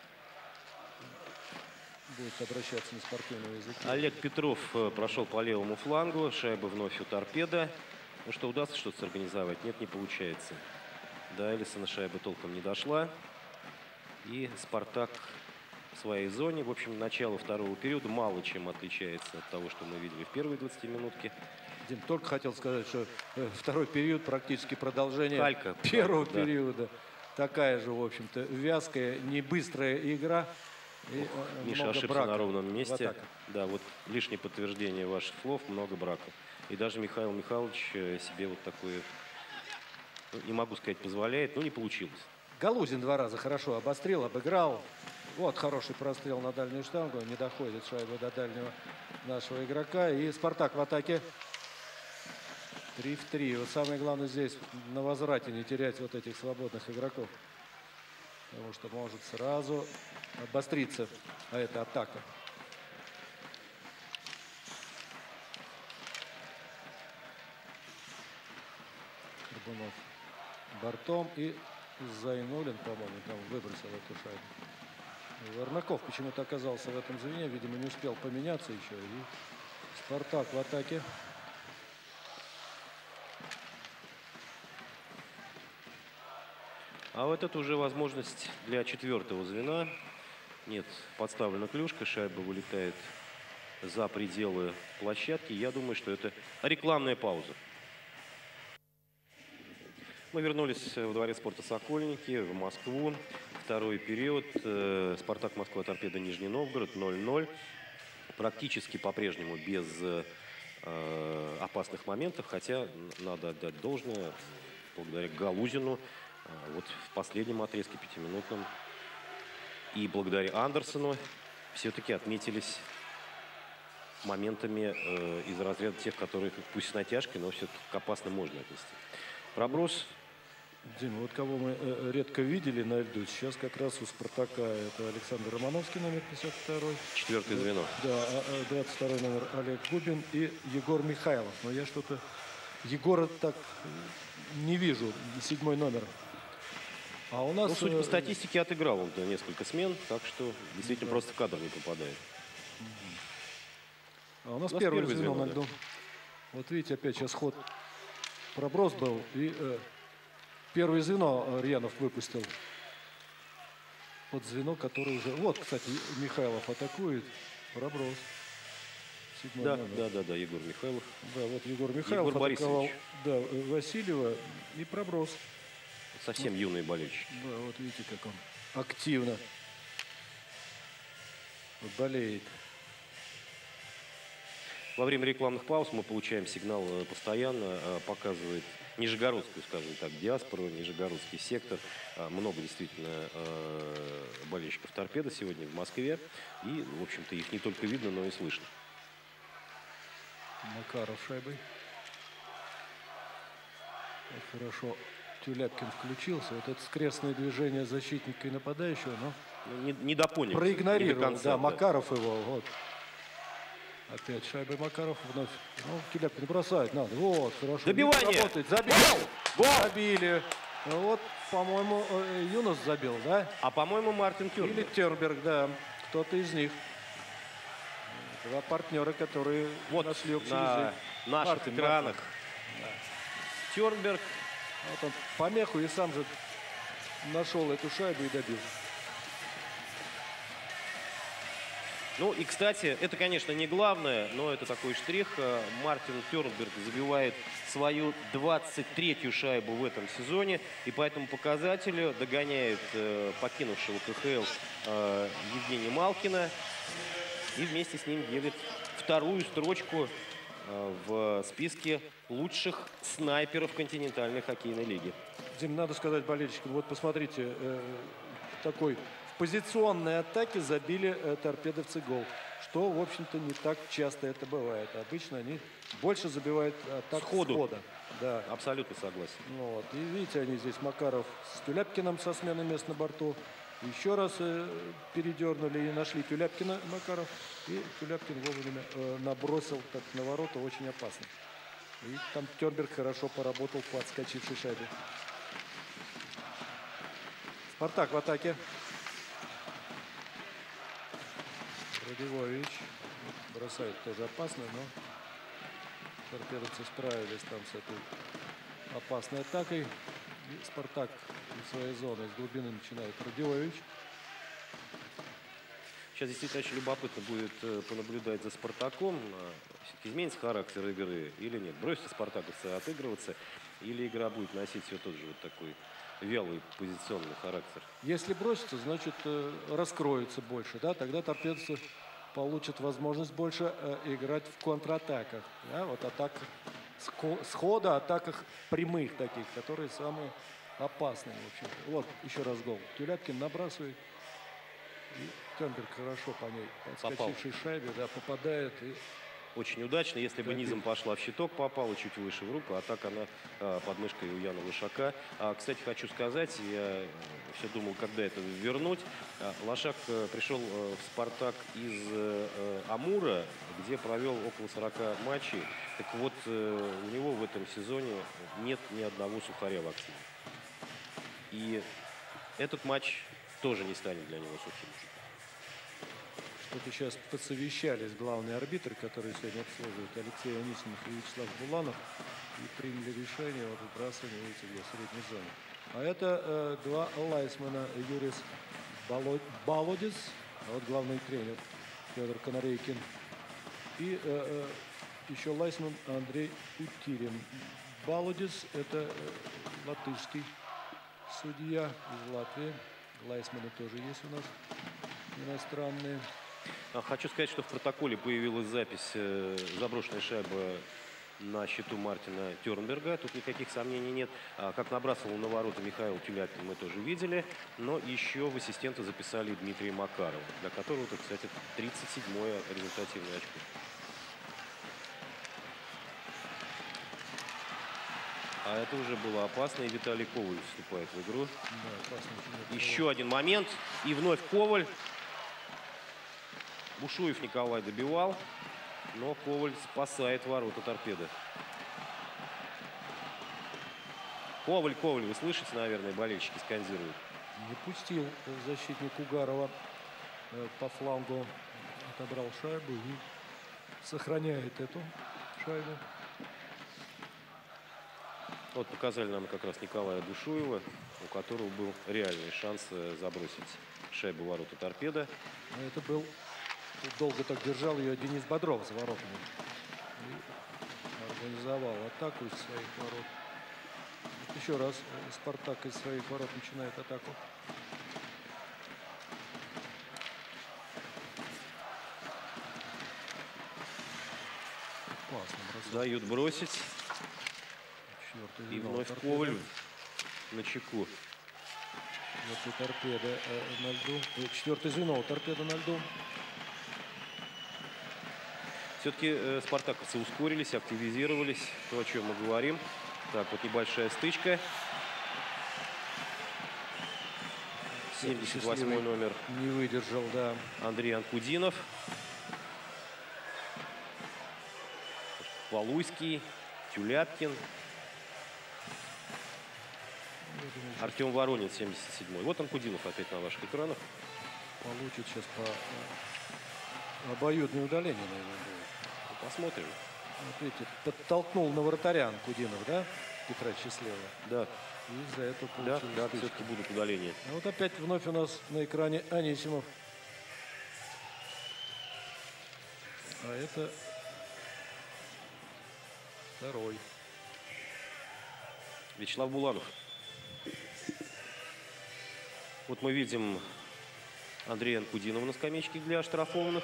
будет обращаться на спортивный язык. Олег Петров прошел по левому флангу. Шайба вновь у «Торпеда». Ну что, удастся что-то сорганизовать? Нет, не получается. До Элисона шайба толком не дошла. И «Спартак» в своей зоне. В общем, начало второго периода мало чем отличается от того, что мы видели в первой 20-минутке. Дим, только хотел сказать, что второй период практически продолжение Калька. первого Да. периода. такая же, в общем-то, вязкая, не быстрая игра. И Миша много ошибся брака на ровном в месте. атаках. Да, вот лишнее подтверждение ваших слов, много брака. И даже Михаил Михайлович себе вот такое, ну, не могу сказать, позволяет, но не получилось. Галузин 2 раза хорошо обострил, обыграл. Вот хороший прострел на дальнюю штангу. Не доходит шайба до дальнего нашего игрока. И Спартак в атаке. 3 в 3. Вот самое главное здесь на возврате не терять вот этих свободных игроков. Потому что может сразу обостриться. А это атака. Горбунов бортом. И Зайнулин, по-моему, там выбросил эту шайбу. Варнаков почему-то оказался в этом звене. Видимо, не успел поменяться еще. И Спартак в атаке. А вот это уже возможность для 4-го звена. Нет, подставлена клюшка, шайба вылетает за пределы площадки. Я думаю, что это рекламная пауза. Мы вернулись в дворец спорта «Сокольники» в Москву. Второй период. «Спартак» Москва, «Торпедо» Нижний Новгород 0-0. Практически по-прежнему без опасных моментов. Хотя надо отдать должное благодаря Галузину. Вот в последнем отрезке, 5-минутном, и благодаря Андерсону все-таки отметились моментами из разряда тех, которые пусть с натяжкой, но все-таки к опасным можно отнести. Проброс. Дима, вот кого мы редко видели на льду, сейчас как раз у «Спартака» это Александр Романовский, номер 52. 4-е звено. Да, 22-й номер Олег Губин и Егор Михайлов. Но я что-то Егора так не вижу, 7-й номер. А у нас... Ну, судя по статистике, отыграл он несколько смен, так что действительно просто в кадр не попадает. А у нас первое звено на льду. Вот видите, опять сейчас ход проброс был. И первое звено Рьянов выпустил. Вот звено, которое уже... Вот, кстати, Михайлов атакует. Проброс. Да, Егор Михайлов. Да, вот Егор Михайлов Егор атаковал, да, Васильева и проброс. Совсем юный болельщик. Да, вот видите, как он активно болеет. Во время рекламных пауз мы получаем сигнал постоянно, показывает нижегородскую, скажем так, диаспору, нижегородский сектор. Много действительно болельщиков «Торпедо» сегодня в Москве. И, в общем-то, их не только видно, но и слышно. Макаров шайбой. Вот хорошо Тюляпкин включился. Вот это скрестное движение защитника и нападающего, но не допонял. проигнорировал. Не до конца, да, Макаров его. Вот. Опять шайбой Макаров вновь. Ну, Тюляпкин бросает. Надо. Вот, хорошо. Добивание. Работает. Забили. Забили. Вот, по-моему, Юнос забил, да? А, по-моему, Мартин Тюрберг. Или Терберг, да. Кто-то из них. Два партнера, которые вот нашли общий на язык. наших экранах. Да. Терберг. Вот он помеху и сам же нашел эту шайбу и добил. Ну и, кстати, это, конечно, не главное, но это такой штрих. Мартин Терберг забивает свою 23-ю шайбу в этом сезоне. И по этому показателю догоняет покинувшего КХЛ Евгения Малкина. И вместе с ним делит вторую строчку в списке лучших снайперов континентальной хоккейной лиги. Дим, надо сказать болельщикам, вот посмотрите, такой в позиционной атаке забили торпедовцы гол. Что, в общем-то, не так часто это бывает. Обычно они больше забивают атак схода. Да. Абсолютно согласен. Ну, вот. И видите, они здесь Макаров с Тюляпкиным со смены мест на борту. Еще раз передернули и нашли Тюляпкина Макаров. И Тюляпкин вовремя набросил так на ворота, очень опасно. И там Терберг хорошо поработал по отскочившей шайбе. Спартак в атаке. Радивович бросает тоже опасно, но торпедовцы справились там с этой опасной атакой. И Спартак из своей зоны, из глубины начинает Радивович. Сейчас действительно очень любопытно будет понаблюдать за Спартаком. Все-таки изменится характер игры или нет? Бросится спартаковцы отыгрываться, или игра будет носить все тот же вот такой вялый позиционный характер. Если бросится, значит, раскроется больше, да, тогда торпедцы получат возможность больше играть в контратаках, да, вот атаках, схода, атаках прямых таких, которые самые опасные, в общем. Вот, еще раз гол. Тюляпкин набрасывает, и Тёнберг хорошо по ней, подскочившей шайбе, да, попадает и... Очень удачно. Если бы низом пошла в щиток, попала чуть выше в руку, а так она под мышкой у Яна Лошака. Кстати, хочу сказать, я все думал, когда это вернуть. Лошак пришел в «Спартак» из Амура, где провел около 40 матчей. Так вот, у него в этом сезоне нет ни одного сухаря в активе. И этот матч тоже не станет для него сухим. Что-то сейчас посовещались главные арбитры, которые сегодня обслуживают, Алексей Анисимов и Вячеслав Буланов, и приняли решение о выбрасывании, видите, где, в средней зоне. А это два лайсмена: Юрис Балодис, а вот главный тренер Федор Конорейкин, и еще лайсмен Андрей Утирин. Балодис — это латышский судья из Латвии. Лайсмены тоже есть у нас иностранные. Хочу сказать, что в протоколе появилась запись заброшенной шайбы на счету Мартина Тернберга. Тут никаких сомнений нет. Как набрасывал на ворота Михаил Тюляпкин, мы тоже видели. Но еще в ассистенты записали Дмитрия Макарова, для которого это, кстати, 37-е результативное очко. А это уже было опасно, и Виталий Коваль вступает в игру. Да, опасно. Еще один момент, и вновь Коваль. Бушуев Николай добивал, но Коваль спасает ворота торпеды. Коваль, Коваль, вы слышите, наверное, болельщики скандируют. Не пустил защитник Угарова по флангу, отобрал шайбу и сохраняет эту шайбу. Вот показали нам как раз Николая Бушуева, у которого был реальный шанс забросить шайбу в ворота торпеда. Это был... Долго так держал ее Денис Бодров за воротами. И организовал атаку из своих ворот. Вот еще раз «Спартак» из своих ворот начинает атаку. Классно бросок. Дают бросить. И вновь Коваль на чеку. Вот торпеда на льду. Четвертое звено, торпеда на льду. Все-таки спартаковцы ускорились, активизировались. То, о чем мы говорим. Так, вот небольшая стычка. 78-й номер. Не выдержал, да. Андрей Анкудинов. Валуйский, Тюляпкин. Артем Воронин, 77-й. Вот Анкудинов опять на ваших экранах. Получит сейчас по обоюдное удаление, наверное, будет. Посмотрим. Вот видите, подтолкнул на вратаря Анкудинов, да, Петра Счастливого? Да. И из-за этого получилось. Да, все-таки будут удаления. А вот опять вновь у нас на экране Анисимов. А это второй. Вячеслав Буланов. Вот мы видим Андрея Анкудинова на скамеечке для оштрафованных.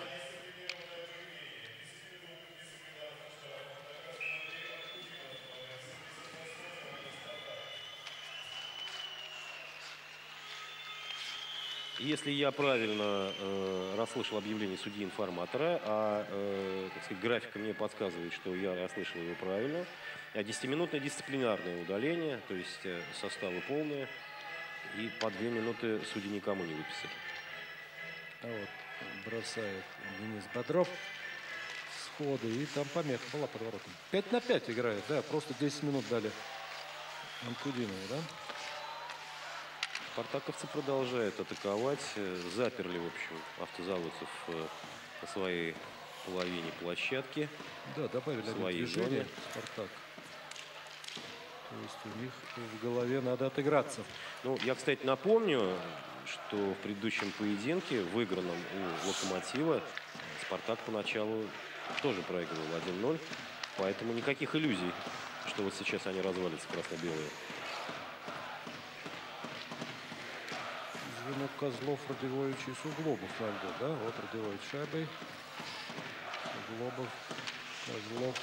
Если я правильно расслышал объявление судьи-информатора, так сказать, графика мне подсказывает, что я расслышал его правильно, 10-минутное дисциплинарное удаление, то есть составы полные, и по 2 минуты судьи никому не выписали. А вот бросает Денис Бодров сходы, и там помеха была под воротом. 5 на 5 играет, да, просто 10 минут дали Анкудинову, да? Спартаковцы продолжают атаковать. Заперли, в общем, автозаводцев на своей половине площадки. Да, добавили свои движение Спартак. То есть у них в голове надо отыграться. Ну, я, кстати, напомню, что в предыдущем поединке, выигранном у «Локомотива», Спартак поначалу тоже проигрывал 1-0. Поэтому никаких иллюзий, что вот сейчас они развалятся красно-белые. ну, Козлов, Радивович и Суглобов, Альдо, да? Вот Радивович шайбой. Суглобов, Козлов.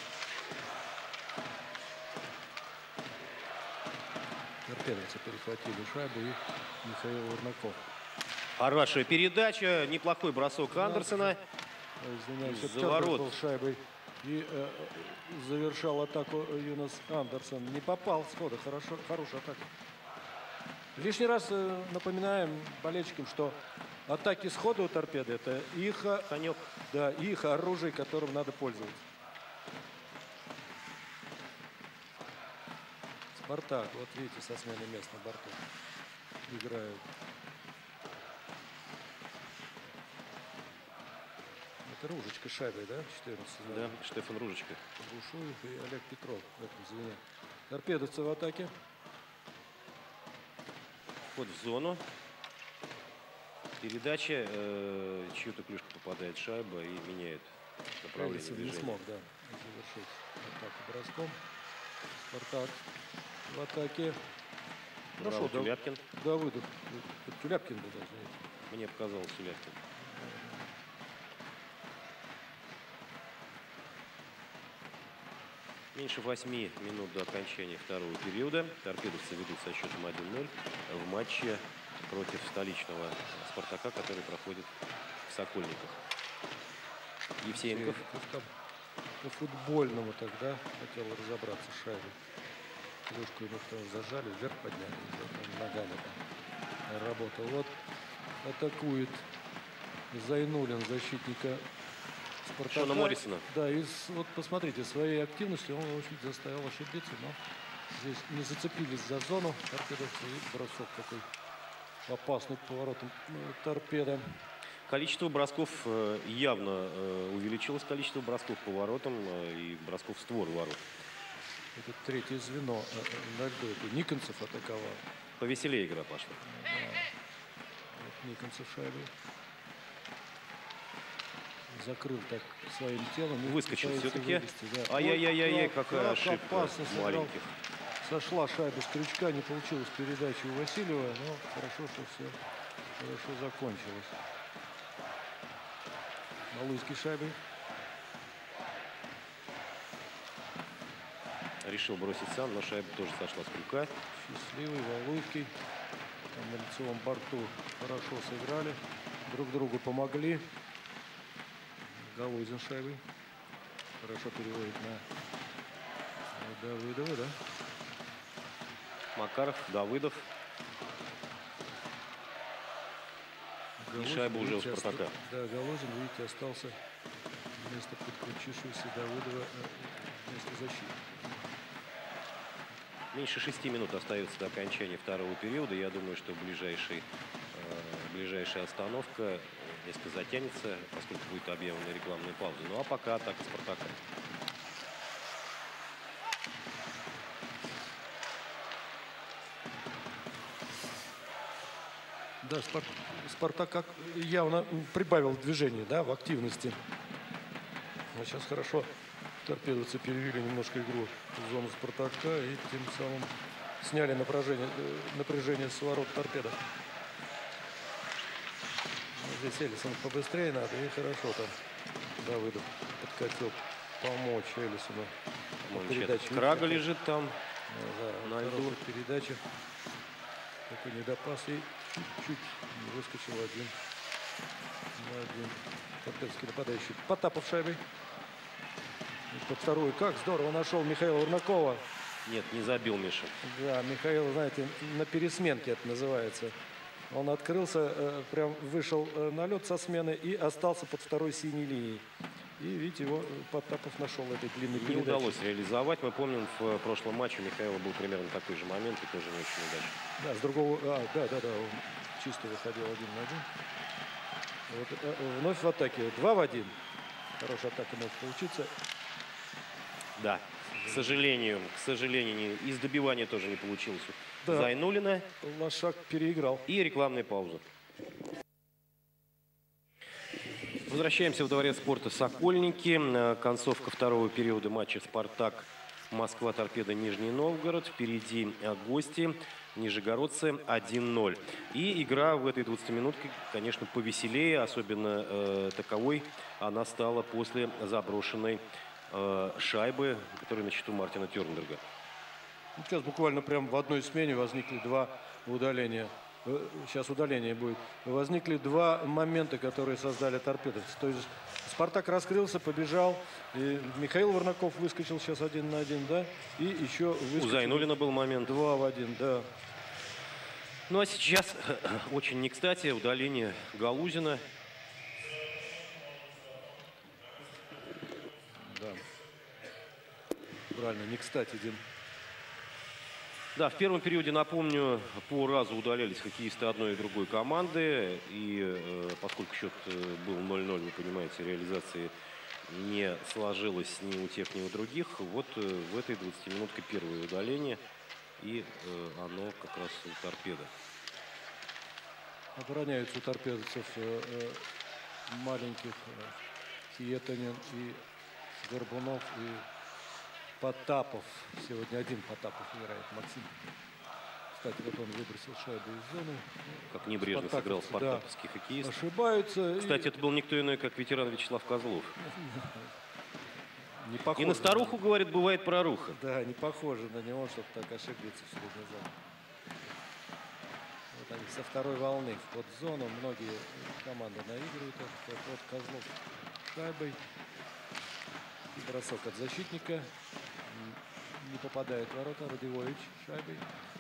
Торпедовцы перехватили шайбу и Михаил Урнаков. Хорошая передача, неплохой бросок Андерсона. Извиняюсь, Из-за ворот. был шайбой. И завершал атаку Юнас Андерсон. Не попал схода. Хорошая атака. Лишний раз напоминаем болельщикам, что атаки схода у торпеды — это их конек, да, их оружие, которым надо пользоваться. Спартак, вот видите, со сменой мест на борту играют. Это Ружечка шайбой, да? 14. Да, Штефан Ружечка. Бушуев и Олег Петров в этом звене. Торпедовцы в атаке. Вход в зону. Передача. Чью-то клюшку попадает шайба и меняет направление Элисон движения. не смог, да, завершить атаку броском. Спартак в атаке. Хорошо, Тюляпкин. Давыдов. Тюляпкин был даже. Мне показалось Тюляпкин. Меньше 8 минут до окончания второго периода. Торпедовцы ведут со счетом 1-0 в матче против столичного «Спартака», который проходит в Сокольниках. Евсеенков. По футбольному тогда хотел разобраться с шайбой. Клюшку ему зажали, вверх подняли. Ногами там работал. Вот атакует Зайнулин, защитника Спартака. Шона Моррисона. Да, и вот посмотрите, своей активностью он, в общем, заставил ошибиться, но здесь не зацепились за зону торпедовцы, и бросок такой опасный к поворотам торпеда. Количество бросков явно увеличилось, количество бросков по воротам и бросков в створ ворот. Это третье звено на льду. Это Никонцев атаковал. Повеселее игра пошла. Вот Никонцев шайбой. Закрыл так своим телом. Выскочил все-таки. Да. Ай-яй-яй-яй, какая ошибка опасно маленьких. Сошла шайба с крючка, не получилось передачи у Васильева, но хорошо, что все хорошо закончилось. Малуйский шайбой. Решил бросить сам, но шайба тоже сошла с крюка. Счастливый, Валуйский. Там на лицевом борту хорошо сыграли. Друг другу помогли. Галузин шайбой. Хорошо переводит на Давыдова, да? Макаров, Давыдов. Галузин, И шайба уже у видите, «Спартака». Да, Галузин, видите, остался вместо подключившегося Давыдова вместо защиты. Меньше 6 минут остается до окончания второго периода. Я думаю, что ближайшая остановка несколько затянется, поскольку будет объявлена рекламная пауза. Ну а пока атака «Спартака». Да, Спартак как явно прибавил движение, да, в активности. А сейчас хорошо торпедовцы перевели немножко игру в зону Спартака и тем самым сняли напряжение с ворот торпеда. Здесь Элисону побыстрее надо, и хорошо там Давыдов подкатил помочь Элисону. Крага лежит там. Да, на льду передача. Такой недопас и чуть-чуть выскочил один на один. Торпедовский нападающий. Потапов шайбой. И под вторую. Как здорово нашел Михаила Урнакова. Нет, не забил Миша. Да, Михаил, знаете, на пересменке это называется. Он открылся, прям вышел на лед со смены и остался под второй синей линией. И, видите, его Потапов нашел этой длинной передачи. Не удалось реализовать. Мы помним, в прошлом матче у Михаила был примерно такой же момент и тоже не очень удачный. Да, с другого... Да, он чисто выходил 1 на 1. Вот, вновь в атаке 2 в 1. Хорошая атака может получиться. Да, к сожалению, из добивания тоже не получилось. Да. Зайнулина. Лошак переиграл. И рекламная пауза. Возвращаемся в дворец спорта «Сокольники». Концовка второго периода матча «Спартак», Москва, Торпедо, Нижний Новгород. Впереди гости. нижегородцы 1-0. И игра в этой 20-минутке, конечно, повеселее, особенно таковой она стала после заброшенной шайбы, которая на счету Мартина Тернберга. Сейчас буквально прям в одной смене возникли два удаления. Сейчас удаление будет. Возникли два момента, которые создали торпедовцы. То есть Спартак раскрылся, побежал. И Михаил Варнаков выскочил сейчас 1 на 1, да? И еще выскочил... У Зайнуллина был момент. 2 в 1, да. Ну а сейчас очень не кстати удаление Галузина. Да. Правильно, не кстати, Дим. Да, в первом периоде, напомню, по разу удалялись хоккеисты одной и другой команды. И поскольку счет был 0-0, вы понимаете, реализации не сложилось ни у тех, ни у других. Вот в этой 20-минутке первое удаление. И оно как раз у торпеда. Обороняются у торпедовцев маленьких Хиетанин и Горбунов и Потапов. Сегодня один Потапов играет, Максим. Кстати, вот он выбросил шайбу из зоны. Как небрежно сыграл спартаковский хоккеист. Ошибаются. Кстати, это был никто иной, как ветеран Вячеслав Козлов. Не похоже. И на старуху, говорит, бывает проруха. Да, не похоже на него, чтобы так ошибиться в средней зоне. Вот они со второй волны в зону. Многие команды наигрывают. Вот Козлов шайбой. И бросок от защитника. Не попадает в ворота. Радивович шайбой.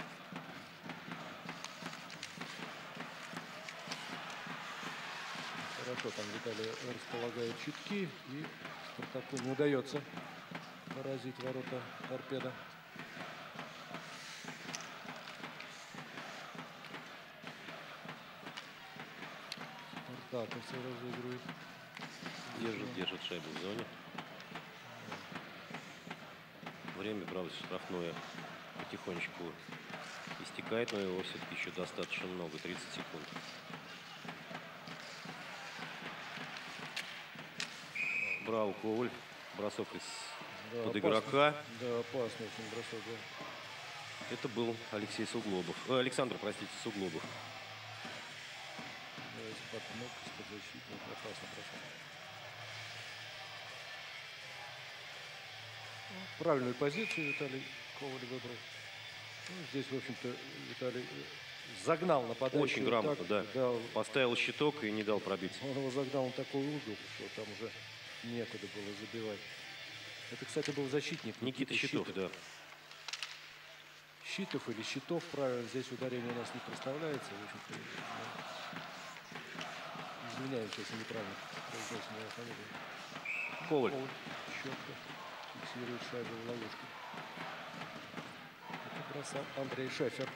Хорошо, там Виталий располагает щитки. И Спартаку не удается поразить ворота торпеда. Спартаковцы разыгрывает. Держит шайбу в зоне. Время, правда, штрафное потихонечку истекает, но его все-таки еще достаточно много, 30 секунд. Браво, Коваль. Бросок из-под игрока. Да, опасный очень бросок. Да. Это был Алексей Суглобов. Александр, простите, Суглобов. Да, из-под ног, из-под защитника. Опасно бросок. Правильную позицию Виталий Коваль выбрал. Ну, здесь, в общем-то, Виталий загнал нападающего. Очень грамотно, так, да. Поставил щиток и не дал пробить. Он его загнал на такой угол, что там уже некуда было забивать. Это, кстати, был защитник Никита Щитов, да. Щитов или Щитов, правильно. Здесь ударение у нас не проставляется. В общем-то, извиняюсь, если неправильно произносим его фамилию. Коваль. Щетка. Фиксирует шайбу в ловушку. Это бросал Андрей Шефер.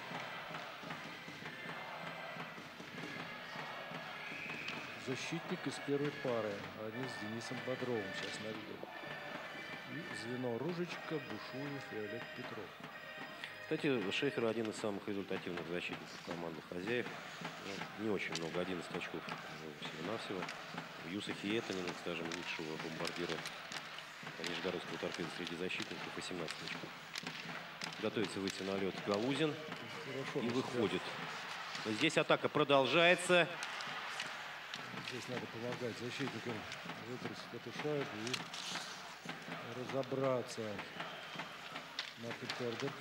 Защитник из первой пары. Они с Денисом Бодровым сейчас на видео. И звено Ружечка, Бушуев и Олег Петров. Кстати, Шефер один из самых результативных защитников команды хозяев. Не очень много, 11 очков всего-навсего. Юса Хиетанин, скажем, лучшего бомбардира нижегородского торпеда среди защитников, 18 очков. Готовится выйти на лед Галузин. Хорошо, и выходит. Здесь атака продолжается. Здесь надо помогать защитникам выбросить эту шайбу и разобраться. Мартин Тернберг.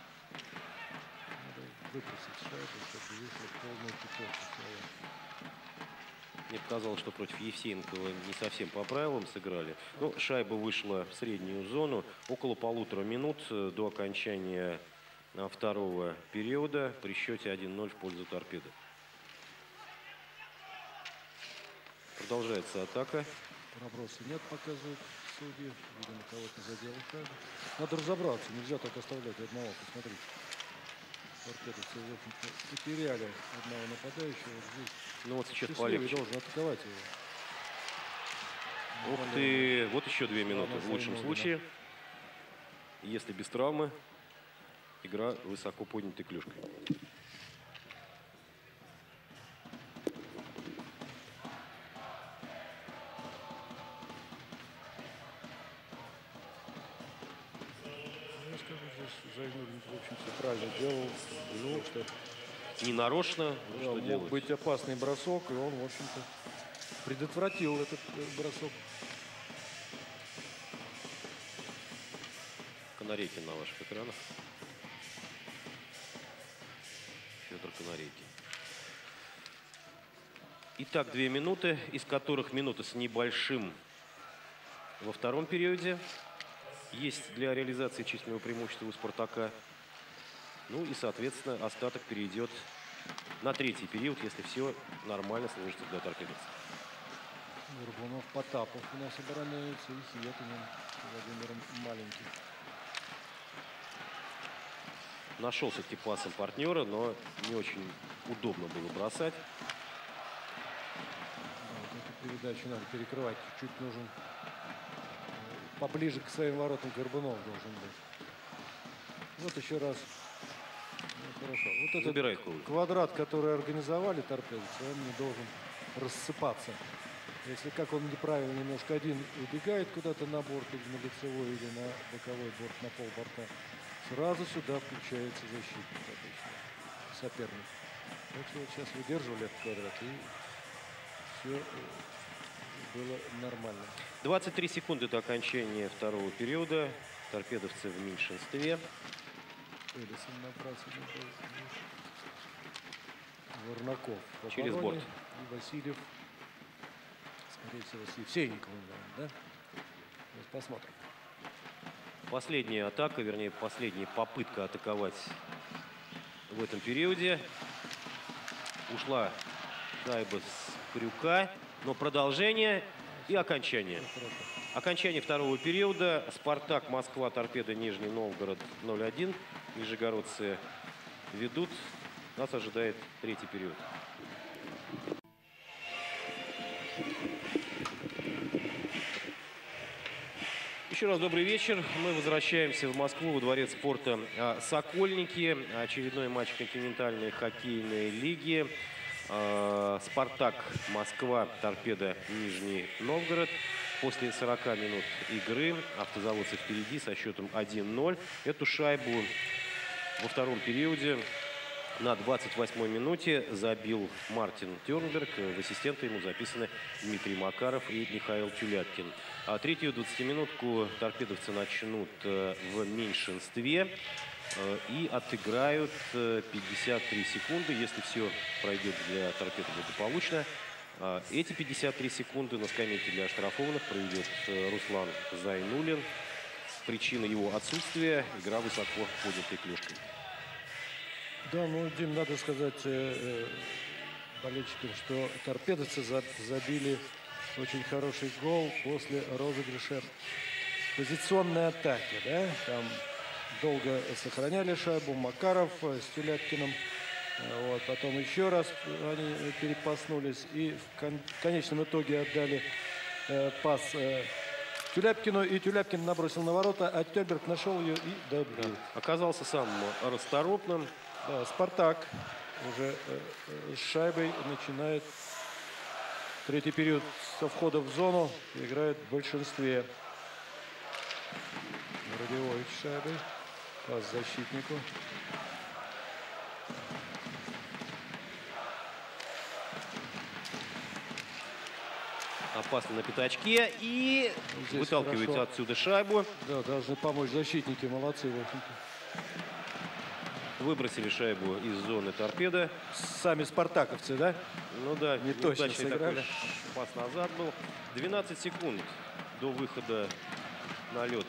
Надо выпустить шайбу, чтобы вышла полная пятерка. Мне показалось, что против Евсеенкова не совсем по правилам сыграли. Но шайба вышла в среднюю зону. Около 1,5 минут до окончания второго периода при счете 1-0 в пользу торпеды. Продолжается атака. Проброса нет, показывают судьи. Видимо, кого-то задел шайбу. Надо разобраться, нельзя так оставлять одного. Посмотрите. Торпедовцы, в общем-то, потеряли одного нападающего. Здесь ну вот сейчас Счастливый полегче. должен атаковать его. Ух ты! Вот еще 2 минуты в лучшем случае. Если без травмы, игра высоко поднятой клюшкой. Я скажу, здесь Зайнулин, в общем, все правильно делал. Ну, что Не нарочно, ну, да, что мог делать? быть опасный бросок, и он, в общем-то, предотвратил этот бросок. Канарейкин на ваших экранах. Федор Канарейкин. Итак, 2 минуты, из которых минута с небольшим во втором периоде. Есть для реализации численного преимущества у «Спартака». Ну и, соответственно, остаток перейдет на третий период, если все нормально сложится для торпедовцев. Горбунов, Потапов у нас обороняется, и Хиетанин Владимиром Маленьким. Нашел все-таки пасом партнера, но не очень удобно было бросать. Да, вот эту передачу надо перекрывать. Чуть нужен поближе к своим воротам Горбунов должен быть. Вот еще раз. Ну, хорошо. Вот этот Забирает Коваль. квадрат, который организовали торпедовцы, он не должен рассыпаться. Если как он неправильно немножко один убегает куда-то на борт или на лицевой, или на боковой борт, на полборта, сразу сюда включается защитник обычно, соперник. Так что вот сейчас выдерживали этот квадрат, и все было нормально. 23 секунды до окончания второго периода. Торпедовцы в меньшинстве. Элисон набрасывает. Варнаков в Через обороне, борт. и Васильев, скорее всего, с Евсеенниковым, да? Сейчас посмотрим. Последняя атака, вернее, последняя попытка атаковать в этом периоде. Ушла шайба с крюка, но продолжение и окончание. Окончание второго периода. «Спартак», Москва, «Торпедо», Нижний Новгород 0-1. Нижегородцы ведут. Нас ожидает третий период. Еще раз добрый вечер. Мы возвращаемся в Москву, во дворец спорта «Сокольники». Очередной матч континентальной хоккейной лиги. «Спартак», Москва, «Торпедо», Нижний Новгород. После 40 минут игры автозаводцы впереди со счетом 1-0. Эту шайбу во втором периоде на 28-й минуте забил Мартин Тернберг. В ассистенты ему записаны Дмитрий Макаров и Михаил Тюляпкин. А третью 20-минутку торпедовцы начнут в меньшинстве и отыграют 53 секунды, если все пройдет для торпедо благополучно. Эти 53 секунды на скамейке для оштрафованных проведет Руслан Зайнулин. Причина его отсутствия – игра высоко поднятой клюшкой. Да, ну, Дим, надо сказать болельщикам, что торпедовцы забили очень хороший гол после розыгрыша позиционной атаки. Да? Там долго сохраняли шайбу Макаров с Тюляпкиным. Вот, потом еще раз они перепаснулись и в конечном итоге отдали пас Тюляпкину. И Тюляпкин набросил на ворота, а Тернберг нашел ее и добил. Оказался сам расторопным. Да, «Спартак» уже с шайбой начинает третий период со входа в зону. Играет в большинстве. Радиович шайбой. Пас защитнику. Опасно на пятачке и Здесь выталкивается хорошо. отсюда шайбу. Да, должны помочь защитники. Молодцы, в общем-то. Выбросили шайбу из зоны торпеда. Сами спартаковцы, да? Ну да, Не точно неудачный сыграли. такой пас назад был. 12 секунд до выхода на лед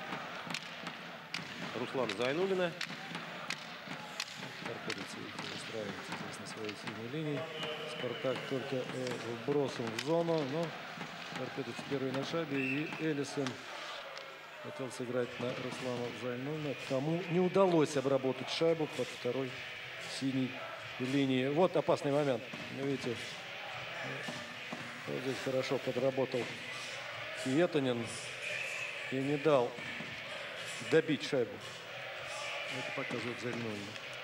Руслана Зайнулина. Торпедовцы выстраиваются здесь на своей синей линии. «Спартак» только вбросом в зону, но торпедовцы первые на шайбе. И Элисон хотел сыграть на Руслана Зайнулина. Тому не удалось обработать шайбу под второй синей линией. Вот опасный момент. Видите, вот здесь хорошо подработал Хиетанин и не дал добить шайбу. Это показывает Зайнулин.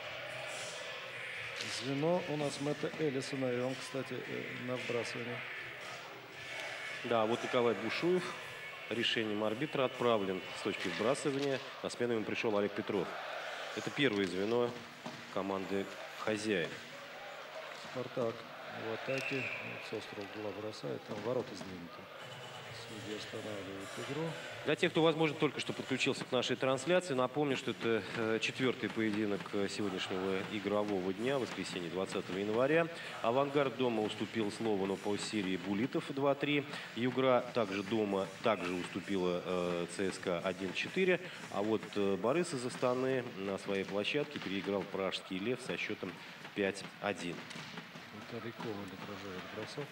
Звено у нас Мэтта Элисона, и он, кстати, на вбрасывании. Да, вот Николай Бушуев решением арбитра отправлен с точки сбрасывания. На смену ему пришел Олег Петров. Это первое звено команды хозяев. Спартак в атаке. Вот с острого угла бросает. Там ворота сдвинуты. Судья останавливает игру. Для тех, кто, возможно, только что подключился к нашей трансляции, напомню, что это четвертый поединок сегодняшнего игрового дня, воскресенье 20 января. «Авангард» дома уступил Словану по серии Булитов 2-3. «Югра» также дома уступила ЦСКА 1-4. А вот Борис из Астаны на своей площадке переиграл Пражский Лев со счетом 5-1. Виталий Коваль отражает бросок.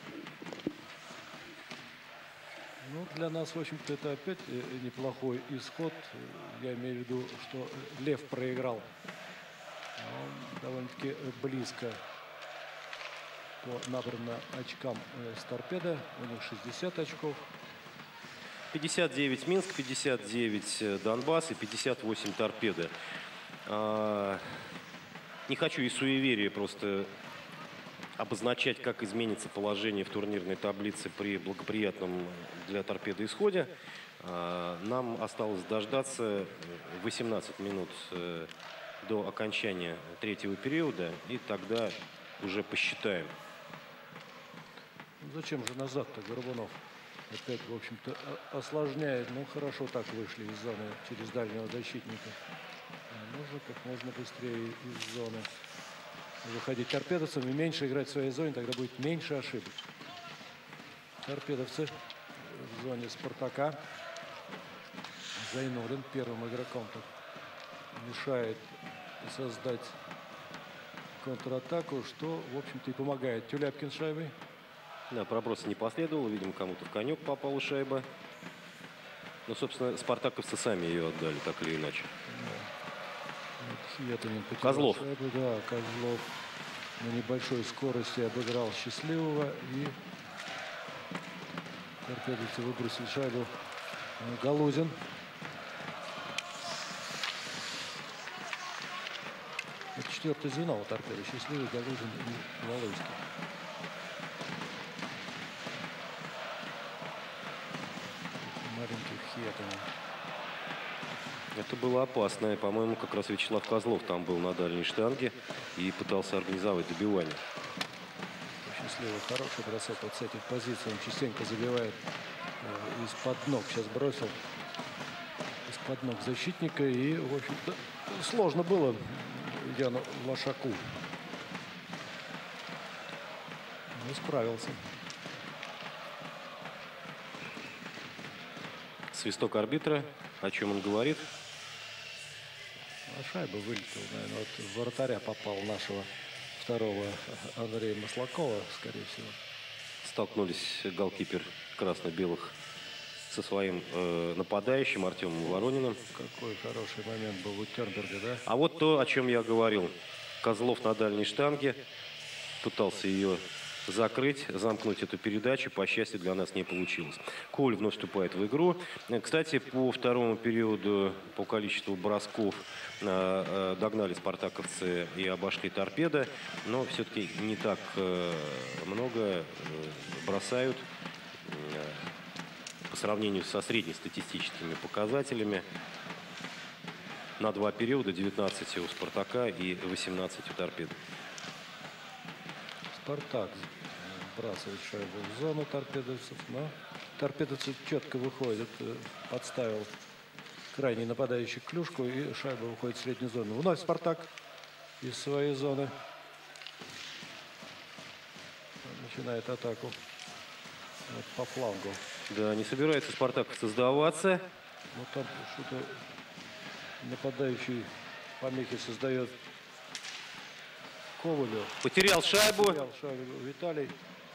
Ну, для нас, в общем-то, это опять неплохой исход. Я имею в виду, что Лев проиграл. Он довольно-таки близко по набранным очкам с «Торпедо». У них 60 очков. 59 Минск, 59 Донбасс и 58 «Торпедо». Не хочу из суеверия просто обозначать, как изменится положение в турнирной таблице при благоприятном для «Торпедо» исходе. Нам осталось дождаться 18 минут до окончания третьего периода, и тогда уже посчитаем. Зачем же назад-то Горбунов? Опять, в общем-то, осложняет. Ну, хорошо так вышли из зоны через дальнего защитника. Нужно как можно быстрее из зоны выходить торпедовцам и меньше играть в своей зоне, тогда будет меньше ошибок. Торпедовцы в зоне «Спартака». Зайнулин первым игроком так мешает создать контратаку, что, в общем-то, и помогает Тюляпкин с шайбой. Да, проброса не последовало. Видимо, кому-то в конек попала шайба. Но, собственно, спартаковцы сами ее отдали, так или иначе. Козлов. Шайбу, да, Козлов на небольшой скорости обыграл Счастливого. И торпедовцы выбросили шайбу. Галузин. Это четвертое звено у торпеды. Счастливый, Галузин и Волынский. Маленький Хетов. Это было опасно. По-моему, как раз Вячеслав Козлов там был на дальней штанге и пытался организовать добивание. Счастливый, хороший бросок вот с этих позиций. Он частенько забивает из-под ног. Сейчас бросил из-под ног защитника. И, в общем-то, сложно было Яну Лошаку. Но справился. Свисток арбитра. О чем он говорит? А шайба вылетела, наверное, вот в вратаря попал нашего второго Андрея Маслакова, скорее всего. Столкнулись голкипер красно-белых со своим нападающим Артемом Ворониным. Какой хороший момент был у Тернберга, да? А вот то, о чем я говорил. Козлов на дальней штанге пытался ее закрыть, замкнуть эту передачу. По счастью, для нас не получилось. Коль вновь вступает в игру. Кстати, по второму периоду по количеству бросков догнали спартаковцы и обошли торпедо. Но все-таки не так много бросают по сравнению со среднестатистическими показателями. На два периода 19 у «Спартака» и 18 у «Торпедо». «Спартак» бросает шайбу в зону торпедовцев, но торпедовцы четко выходят. Подставил крайний нападающий клюшку, и шайба выходит в среднюю зону. Вновь «Спартак» из своей зоны начинает атаку вот по флангу. Да, не собирается «Спартаковцы» сдаваться. Вот там что-то нападающий помехи создает Ковалю. Потерял шайбу. Потерял шайбу Виталий.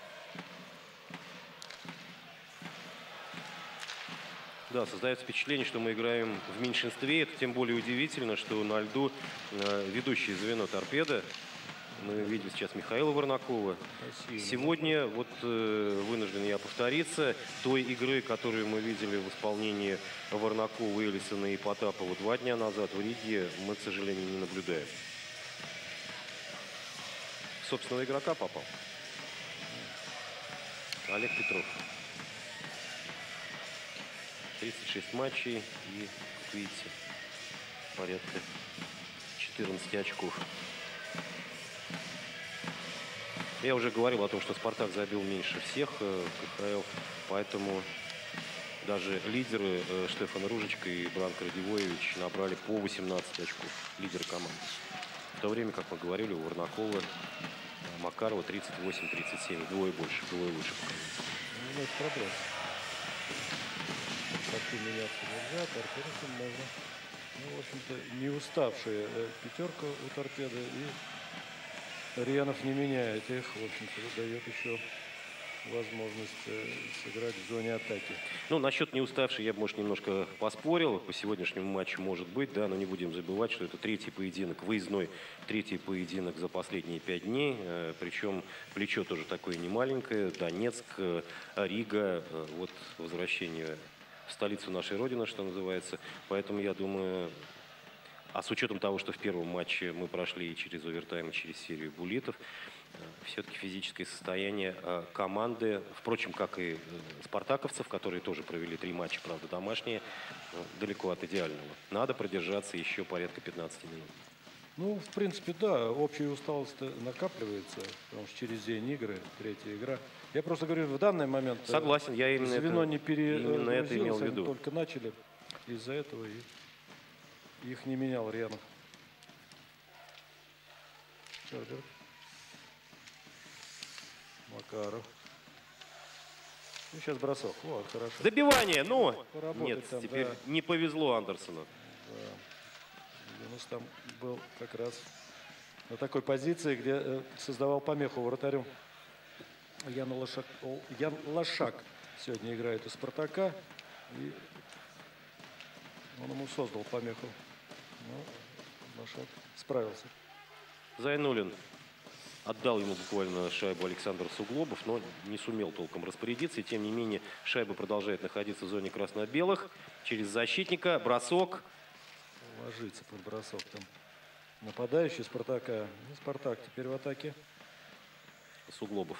Да, создается впечатление, что мы играем в меньшинстве. Это тем более удивительно, что на льду ведущее звено «Торпедо». Мы видим сейчас Михаила Варнакова. Спасибо. Сегодня, вот вынужден я повториться, той игры, которую мы видели в исполнении Варнакова, Элисона и Потапова 2 дня назад в Риге, мы, к сожалению, не наблюдаем. Собственного игрока попал. Олег Петров. 36 матчей и, как видите, порядка 14 очков. Я уже говорил о том, что «Спартак» забил меньше всех в КХЛ, поэтому даже лидеры Штефан Ружечка и Бранко Радивоевич набрали по 18 очков. Лидеры команды. В то время, как мы говорили, у Варнакова, Макарова 38-37. Вдвое больше, вдвое лучше. Ну, это проблема. Как-то меняться нельзя, торпедам можно. Ну, в общем-то, не уставшая пятерка у торпеды. И Рьянов не меняет их. В общем-то, дает еще возможность сыграть в зоне атаки. Ну, насчет не уставшей я бы, может, немножко поспорил. По сегодняшнему матчу может быть, да, но не будем забывать, что это третий поединок, выездной третий поединок за последние 5 дней. Причем плечо тоже такое немаленькое. Донецк, Рига, вот возвращение в столицу нашей Родины, что называется. Поэтому я думаю, а с учетом того, что в первом матче мы прошли и через овертайм, и через серию буллитов, все-таки физическое состояние команды, впрочем, как и спартаковцев, которые тоже провели 3 матча, правда, домашние, далеко от идеального. Надо продержаться еще порядка 15 минут. Ну, в принципе, да, общая усталость накапливается, потому что через день игры, третья игра. Я просто говорю, в данный момент согласен, я именно звено не именно это имел в виду. Они только начали из-за этого, и их не менял Рьянов. Макаров. Ну, сейчас бросок. Вот, хорошо. Добивание, ну! Поработать Нет, там, теперь да. не повезло Андерсону. Да. Юнус там был как раз на такой позиции, где создавал помеху вратарю. Ян Лошак сегодня играет у «Спартака». И он ему создал помеху. Но Лошак справился. Зайнуллин отдал ему буквально шайбу Александр Суглобов, но не сумел толком распорядиться. И тем не менее шайба продолжает находиться в зоне красно-белых. Через защитника бросок. Ложится под бросок там нападающий «Спартака». Ну, «Спартак» теперь в атаке. Суглобов.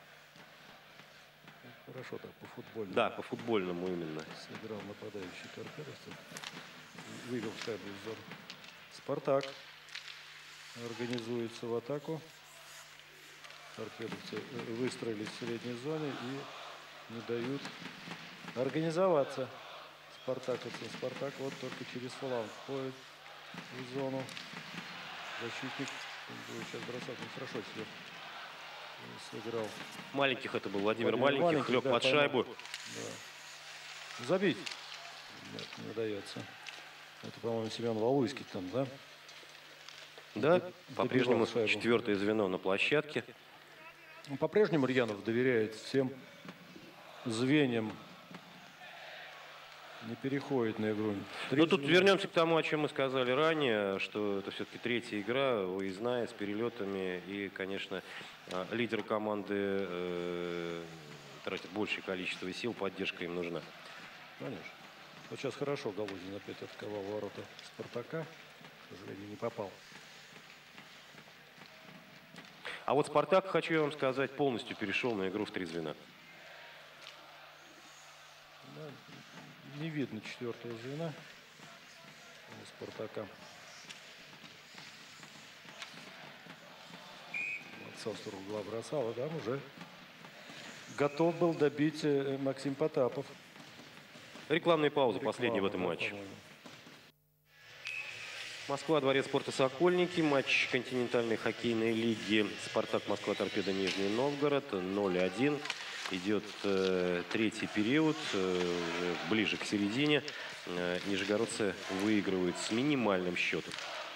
Хорошо так, по-футбольному. Да, по-футбольному именно. Сыграл нападающий торпедовцев. Вывел шайбу из зоны. «Спартак» организуется в атаку. Торпедовцы выстроились в средней зоне и не дают организоваться спартаковцам. «Спартак» вот только через фланг входит в зону. Защитник будет сейчас бросать. Он хорошо себе сыграл. Маленьких это был Владимир Маленьких, лег да, под шайбу. Да. Забить? Нет, не удается. Это, по-моему, Семен Валуйский там, да? Да, по-прежнему 4-е звено на площадке. По-прежнему Рьянов доверяет всем звеньям. Не переходит на игру. Ну, тут вернемся к тому, о чем мы сказали ранее, что это все-таки третья игра, выездная, с перелетами. И, конечно, лидеры команды тратят большее количество сил, поддержка им нужна. Конечно. Вот сейчас хорошо Голузин опять атаковал ворота «Спартака». К сожалению, не попал. А вот «Спартак», хочу я вам сказать, полностью перешел на игру в 3 звена. Да, не видно 4-го звена у «Спартака». Отцовство угла бросал, а там уже готов был добить Максим Потапов. Рекламные паузы последние в этом матче. Москва, дворец спорта «Сокольники». Матч континентальной хоккейной лиги «Спартак» Москва, Торпедо, Нижний Новгород. 0-1. Идет третий период, ближе к середине. Нижегородцы выигрывают с минимальным счетом.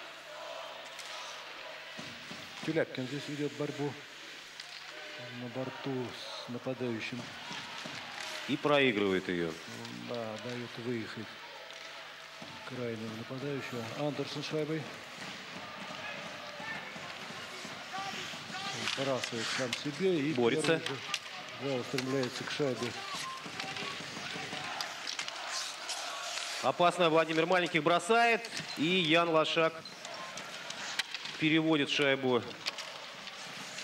Тюляпкин здесь ведет борьбу на борту с нападающим. И проигрывает ее. Да, дает выехать крайнего нападающего. Андерсон шайбой. Бросает сам себе и борется. Да, устремляется к шайбе. Опасно Владимир Маленьких бросает. И Ян Лошак переводит шайбу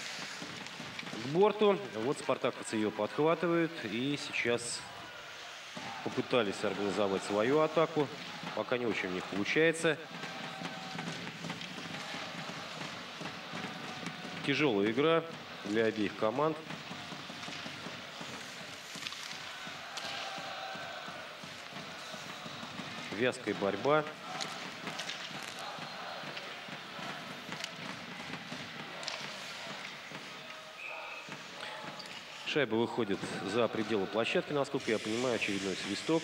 к борту. Вот спартаковцы ее подхватывают. И сейчас попытались организовать свою атаку. Пока не очень у них получается. Тяжелая игра для обеих команд. Вязкая борьба. Шайба выходит за пределы площадки, насколько я понимаю. Очередной свисток.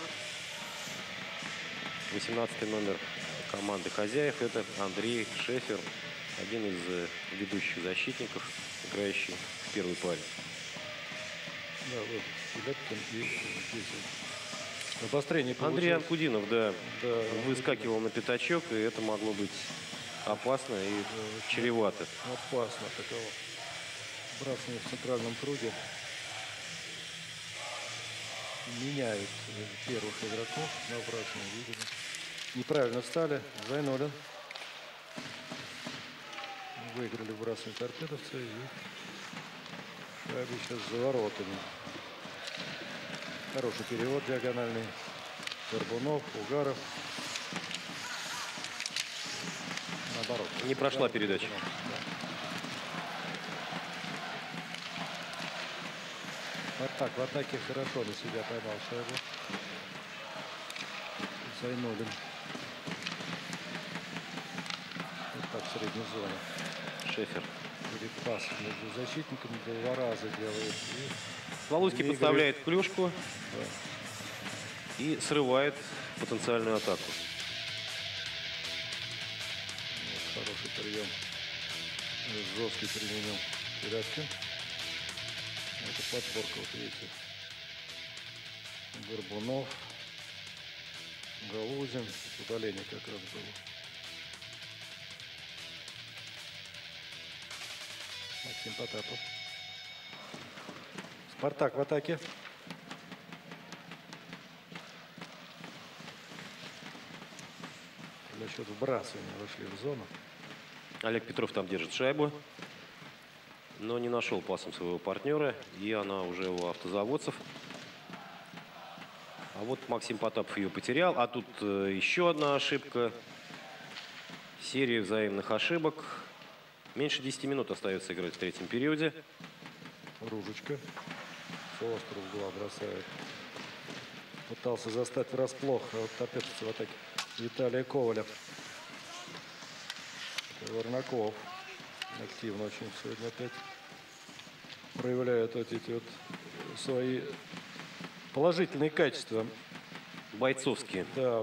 18-й номер команды хозяев. Это Андрей Шефер. Один из ведущих защитников, играющий в первой паре. Да, вот Лепкин и здесь обострение получилось. Андрей Анкудинов, да, Да, выскакивал на пятачок, и это могло быть опасно и чревато. Опасно такого. Бросание в центральном круге. Меняют первых игроков на обратном виде. Неправильно встали. Зайнулин. Выиграли выбрасывание торпедовцы. И шайба сейчас за воротами. Хороший перевод диагональный. Горбунов, Угаров. Наоборот. Не прошла передача. Вот так, в атаке хорошо на себя поймал шайбу. Зайнулин. Вот так в средней зоне. Шефер. Перепас между защитниками 2 раза делает. Валуйский Две подставляет клюшку Да. и срывает потенциальную атаку. Вот хороший прием. Жесткий применил Теряткин. Это подборка, вот видите. Горбунов. Галузин. Удаление как раз было. Максим Потапов. Спартак в атаке. За счет вбрасывания вошли в зону. Олег Петров там держит шайбу, но не нашел пасом своего партнера, и она уже у автозаводцев. А вот Максим Потапов ее потерял, а тут еще одна ошибка. Серия взаимных ошибок. Меньше 10 минут остается играть в третьем периоде. Ружечка. С острого угла бросает. Пытался застать врасплох. А вот торпедовцы в атаке. Виталий Ковалев. Варнаков. Активно очень сегодня опять проявляет вот эти вот свои положительные качества. Бойцовские. Да.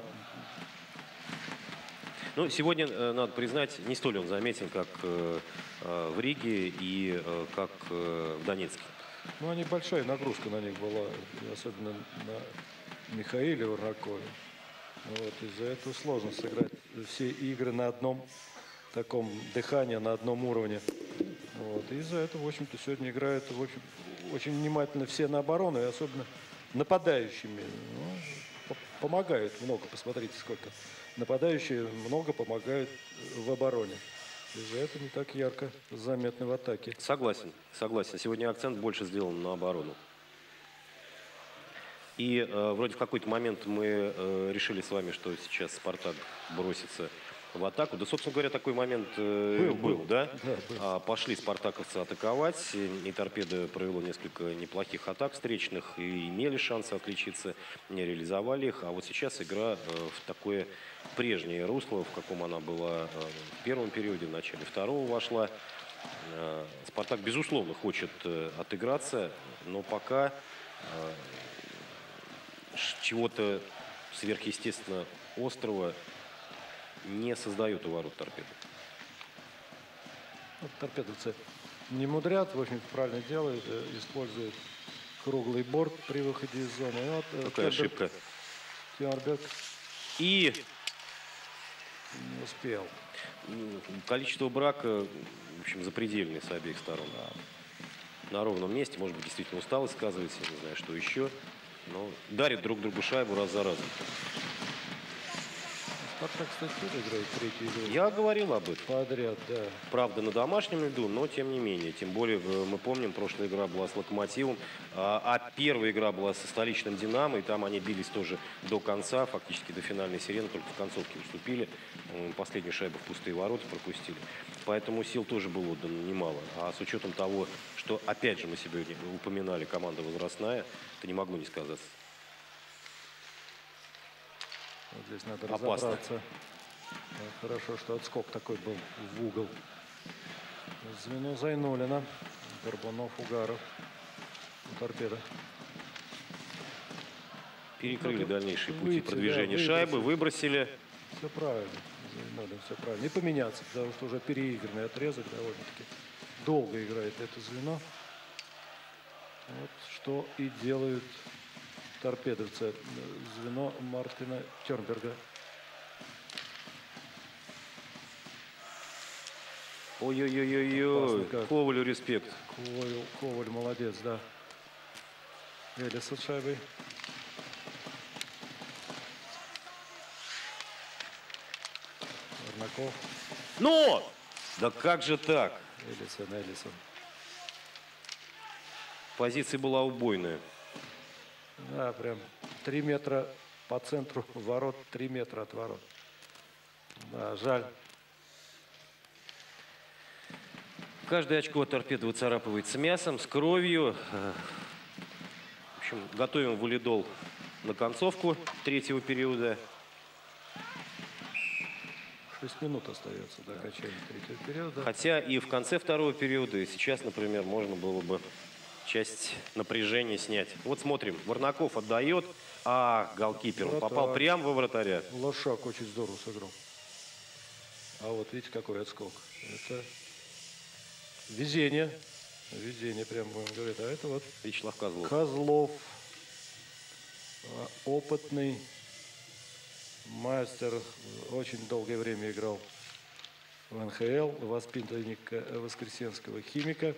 Ну, сегодня, надо признать, не столь он заметен, как в Риге и как в Донецке. Ну, они большая нагрузка на них была, особенно на Михаиле Варнакове. Вот, из-за этого сложно сыграть все игры на одном таком дыхании, на одном уровне. Вот, и из-за этого, в общем-то, сегодня играют очень внимательно все на оборону, и особенно нападающими. Ну, помогают много, посмотрите, сколько. Нападающие много помогают в обороне. Из-за этого не так ярко заметны в атаке. Согласен, согласен. Сегодня акцент больше сделан на оборону. И вроде в какой-то момент мы решили с вами, что сейчас «Спартак» бросится в атаку. Да, собственно говоря, такой момент был, да? Да, был. Пошли спартаковцы атаковать, и «Торпедо» провело несколько неплохих атак встречных, и имели шансы отличиться, не реализовали их. А вот сейчас игра в такое прежнее русло, в каком она была в первом периоде, в начале второго вошла. «Спартак», безусловно, хочет отыграться, но пока чего-то сверхъестественно острого не создают у ворот «Торпедо». Вот торпедовцы не мудрят, в общем, правильно делают, используют круглый борт при выходе из зоны. И вот, Какая ошибка. Тимарбек И не успел. количество брака, в общем, запредельное с обеих сторон. На ровном месте, может быть, действительно усталость сказывается, не знаю, что еще. Но дарят друг другу шайбу раз за разом. «Спартак», кстати, тоже играет третью игру Я говорил об этом. подряд, да. Правда, на домашнем льду, но тем не менее. Тем более, мы помним, прошлая игра была с «Локомотивом», а первая игра была со столичным «Динамо», и там они бились тоже до конца, фактически до финальной сирены, только в концовке уступили. Последнюю шайбу в пустые ворота пропустили. Поэтому сил тоже было отдано немало. А с учетом того, что, опять же, мы сегодня упоминали, команда возрастная, это не могло не сказаться. Вот здесь надо Опасно. разобраться. Да, хорошо, что отскок такой был в угол. Звено Зайнулина. Горбунов, Угаров. «Торпедо». Перекрыли Ну, дальнейшие пути выйти, продвижения да, шайбы, выбросили. Все правильно. Зайнулин, все правильно. Не поменяться, потому что уже переигранный отрезок довольно-таки долго играет это звено. Вот что и делают торпедовцы. Звено Мартина Тернберга. Ой-ой-ой-ой-ой. Опасно как. Ковалю респект. Коваль молодец, да. Элис с шайбой. Варнаков. Но! Да как же так? Элисон. Позиция была убойная. Да, прям 3 метра по центру ворот, 3 метра от ворот. Да, жаль. Каждое очко торпеды выцарапывается мясом, с кровью. В общем, готовим валидол на концовку третьего периода. 6 минут остается до окончания третьего периода. Хотя и в конце второго периода, и сейчас, например, можно было бы часть напряжения снять. Вот смотрим, Варнаков отдает, а голкипер он попал Вратарь. прямо во вратаря. Лошак очень здорово сыграл. А вот видите, какой отскок. Это везение. Везение, прям будем говорить. А это вот Вячеслав Козлов. Козлов. Опытный мастер. Очень долгое время играл в НХЛ. Воспитанник Воскресенского «Химика».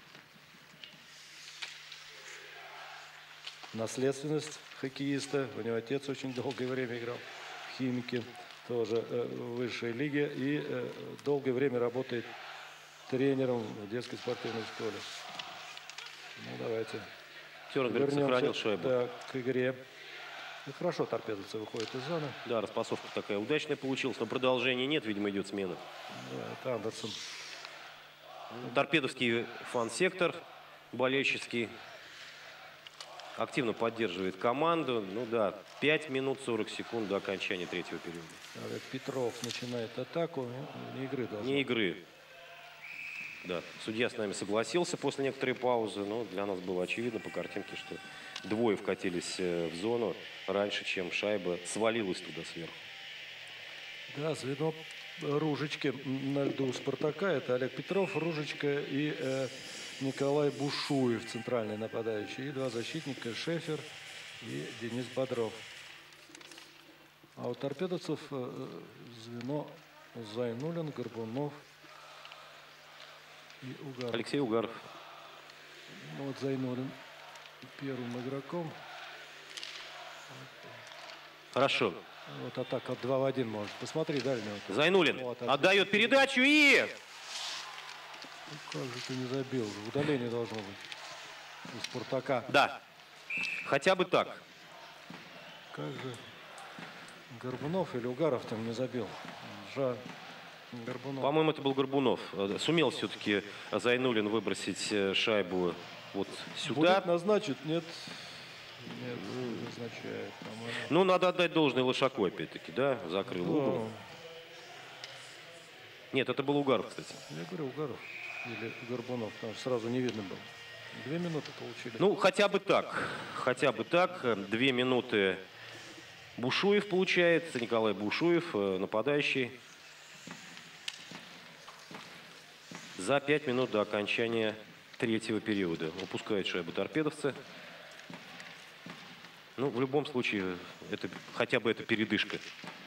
Наследственность хоккеиста. У него отец очень долгое время играл в «Химике», тоже в высшей лиге. И долгое время работает тренером в детской спортивной школе. Ну, давайте Тернберг сохранил шайбу. да, к игре. Ну, хорошо торпедовцы выходят из зоны. Да, распасовка такая удачная получилась, но продолжения нет, видимо, идет смена. Да, это Андерсон. Торпедовский фан-сектор болельческий активно поддерживает команду. Ну да, 5 минут 40 секунд до окончания третьего периода. Петров начинает атаку. Не игры должно. Не игры. Да, судья с нами согласился после некоторой паузы, но для нас было очевидно по картинке, что двое вкатились в зону раньше, чем шайба свалилась туда сверху. Да, звено Ружечки на льду «Спартака». Это Олег Петров, Ружечка и Николай Бушуев, центральный нападающий. И два защитника, Шефер и Денис Бодров. А у торпедовцев звено Зайнулин, Горбунов и Угаров. Алексей Угаров. Ну, вот Зайнулин первым игроком. Хорошо. Вот атака 2 в 1 может. Посмотри дальнего. Зайнулин Вот, отдает передачу и... Ну, как же ты не забил? Удаление должно быть у «Спартака». Да, хотя бы так. Как же Горбунов или Угаров там не забил? Жаль. Горбунов. По-моему, это был Горбунов. Сумел все-таки Зайнулин выбросить шайбу вот сюда. Будет назначить? Нет. Нет, не назначает, по-моему. Ну, надо отдать должное Лошаку, опять-таки, да? Закрыл угол. Ну, Нет, это был Угаров, кстати. я говорю, Угаров или Горбунов, потому что сразу не видно было. 2 минуты получили. Ну, хотя бы так. Хотя бы так. 2 минуты Бушуев получает. Николай Бушуев, нападающий. За 5 минут до окончания третьего периода. Упускает шайбу торпедовцы. Ну, в любом случае, это, хотя бы это передышка.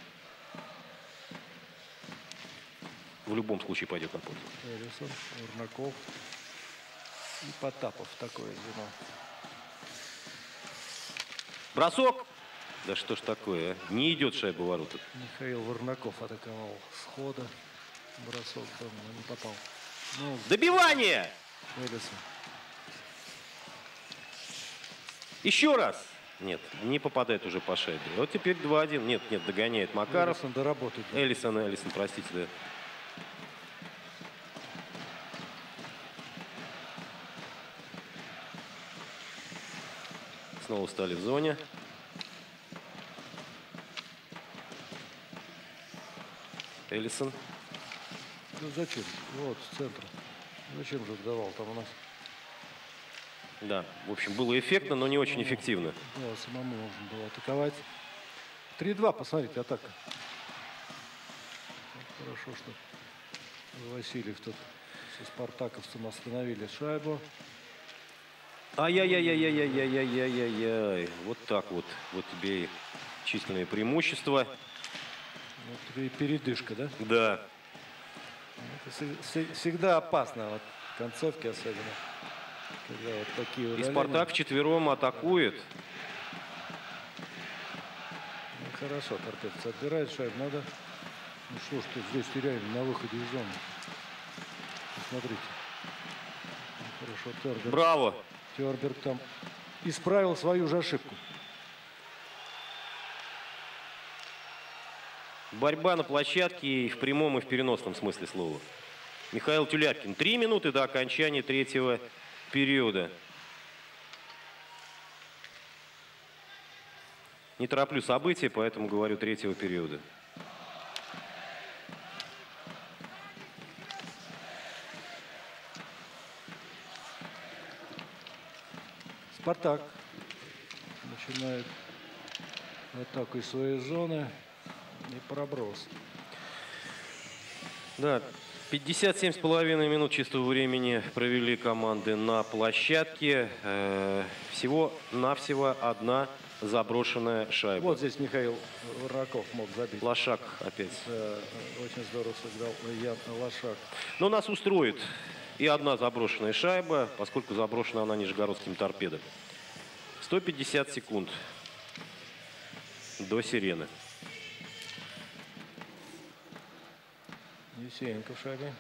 В любом случае пойдет на пользу. Элисон, Урнаков и Потапов. Такое звено. Бросок. Да что ж такое, а? Не идет шайба в ворота. Михаил Варнаков атаковал схода. Бросок был, но не попал. Ну, Добивание! Элисон. Еще раз. Нет, не попадает уже по шайбе. Вот теперь 2-1. Нет, догоняет Макаров. Элисон доработает. Элисон, простите, да. Снова стали в зоне. Элисон. Ну зачем? Вот, с центра. Зачем же отдавал там у нас? Да, в общем, было эффектно, но не очень эффективно. Да, самому нужно было атаковать. 3-2, посмотрите, атака. Хорошо, что Васильев тут со спартаковцем остановили шайбу. Ай-яй-яй-яй-яй-яй-яй-яй-яй. Вот так вот. Вот тебе и численное преимущество. Вот тебе и передышка, да? Да. Это всегда опасно, вот в концовке особенно. Когда вот такие И удаления. Спартак вчетвером атакует. Ну, хорошо, торпедцы отбирает шайбу, надо. Ну что ж тут здесь теряем на выходе из зоны. Посмотрите. Ну, хорошо, Терберг. Браво! Терберг там исправил свою же ошибку. Борьба на площадке и в прямом, и в переносном смысле слова. Михаил Тюляпкин. 3 минуты до окончания третьего периода. Не тороплю события, поэтому говорю третьего периода. Спартак начинает атаку из своей зоны и проброс. Да, 57,5 минут чистого времени провели команды на площадке. Всего-навсего одна заброшенная шайба. Вот здесь Михаил Варнаков мог забить. Лошак опять. Очень здорово сыграл Ян Лошак. Но нас устроит и одна заброшенная шайба, поскольку заброшена она нижегородским торпедо. 150 секунд до сирены. Есеенко в шайбе.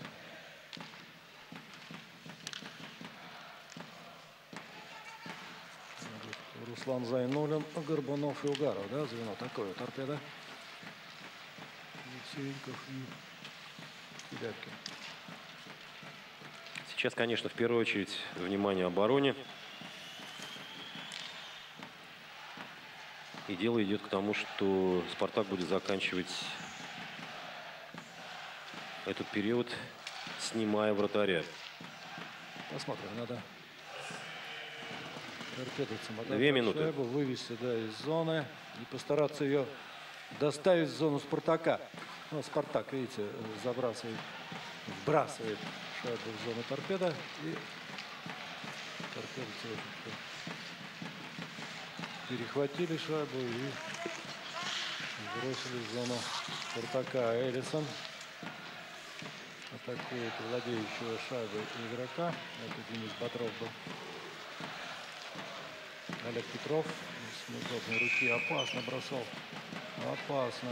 Руслан Зайнулин, Горбунов и Угаров, да, звено такое, торпеда. Есеенков и Тюляпкин. Сейчас, конечно, в первую очередь внимание обороне. И дело идет к тому, что Спартак будет заканчивать этот период, снимая вратаря. Посмотрим, надо торпедовцам 2 минуты. шайбу, вывести, да, из зоны и постараться ее доставить в зону Спартака. Ну, Спартак, видите, вбрасывает шайбу в зону торпеда и торпедовцы перехватили шайбу и бросили в зону Спартака. Элисон атакует владеющего шайбой игрока. Это Денис Бодров был. Олег Петров с неудобной руки опасно бросал. Опасно.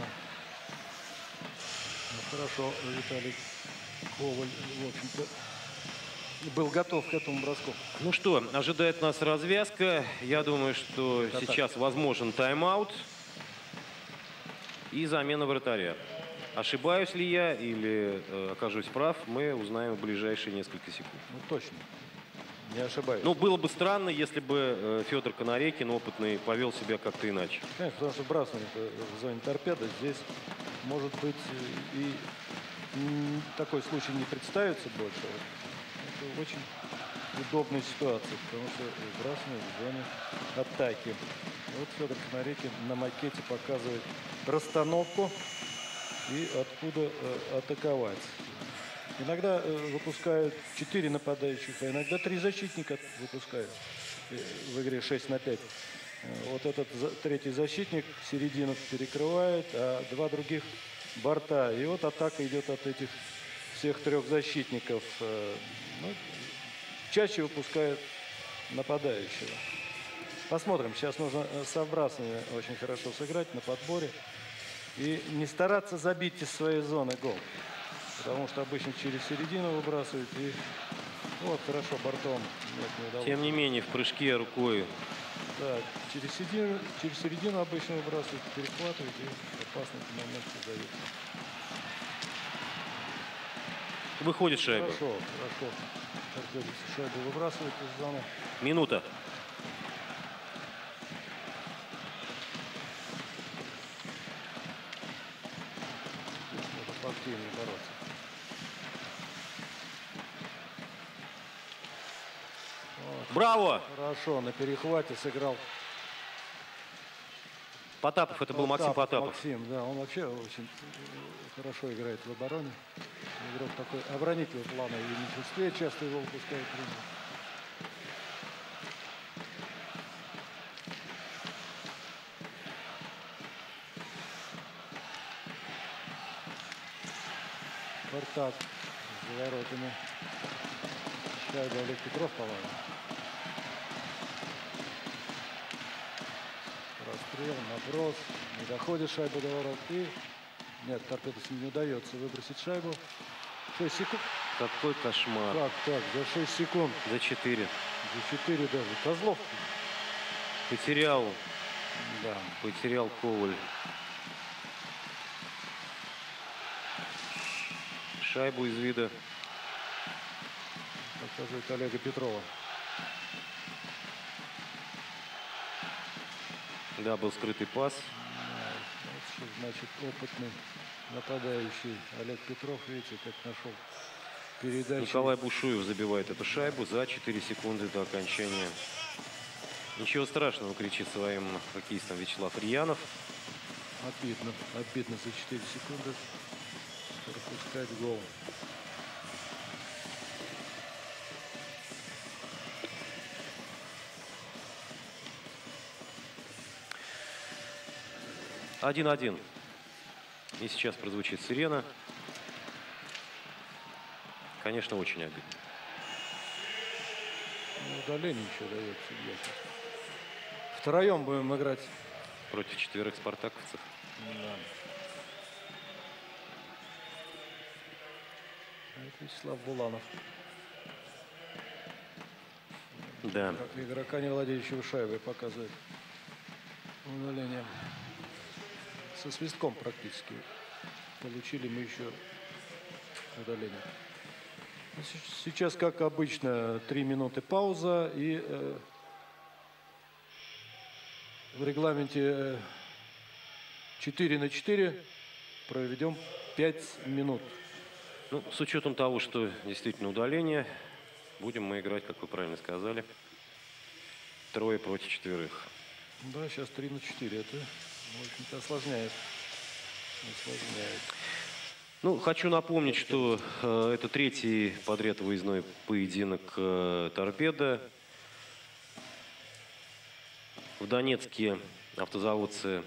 Ну, хорошо, Виталий Коваль, в общем-то, был готов к этому броску. Ну что, ожидает нас развязка. Я думаю, что сейчас возможен тайм-аут и замена вратаря. Ошибаюсь ли я или окажусь прав, мы узнаем в ближайшие несколько секунд. Ну, точно. Не ошибаюсь. Ну, было бы странно, если бы Федор Конорейкин, опытный, повел себя как-то иначе. Конечно, потому что бросание в зоне торпеды здесь, может быть, и такой случай не представится больше. Это очень удобная ситуация, потому что бросание в зоне атаки. Вот Федор Конорейкин на макете показывает расстановку и откуда атаковать. Иногда выпускают 4 нападающих, а иногда 3 защитника выпускают в игре 6 на 5. Вот этот третий защитник середину перекрывает, а 2 других борта. И вот атака идет от этих всех 3 защитников. Ну, чаще выпускают нападающего. Посмотрим. Сейчас нужно с вбрасыванием очень хорошо сыграть на подборе. И не стараться забить из своей зоны гол. Потому что обычно через середину выбрасывают. И вот хорошо бортом. Нет, не удалось. Тем не менее, в прыжке рукой. Да, через середину обычно выбрасывают, перехватывают и опасный момент создается. Выходит шайба. Хорошо, хорошо. Торпедовцы шайбу выбрасывают из зоны. Минута. Нужно поактивнее бороться. Вот. Браво! Хорошо, на перехвате сыграл Потапов, это был Максим Потапов. Максим, да, он вообще очень хорошо играет в обороне. Игрок такой оборонительного плана и в меньшинстве часто его выпускает. Спартак за воротами. Шайба Олег Петров, по-моему. Расстрел, наброс. Не доходит шайба до ворот. И нет, торпедовцам не удается выбросить шайбу. 6 секунд. Какой кошмар. Как так? За 6 секунд. За 4. За 4 даже. Козлов. Потерял. Да. Потерял Коваль. Шайбу из вида. Показывает Олега Петрова. Да, был скрытый пас. Да, вот что значит опытный нападающий Олег Петров. Видите, как нашел передачу. Николай Бушуев забивает эту шайбу за 4 секунды до окончания. Ничего страшного, кричит своим хоккеистам Вячеслав Рьянов. Обидно. Обидно за 4 секунды пропускать гол. Один-один. И сейчас прозвучит сирена. Конечно, очень обидно. Удаление еще дает судья. Втроем будем играть. Против 4 спартаковцев. Да. Это Вячеслав Буланов. Да. Игрока, не владеющего шайбой, показывает удаление. Со свистком практически. Получили мы еще удаление. Сейчас, как обычно, 3 минуты пауза. И в регламенте 4-4 проведем 5 минут. Ну, с учетом того, что действительно удаление, будем мы играть, как вы правильно сказали, 3 против 4. Да, сейчас 3-4. Это, в общем-то, осложняет. Ну, хочу напомнить, что это 3-й подряд выездной поединок «Торпедо». В Донецке автозаводцы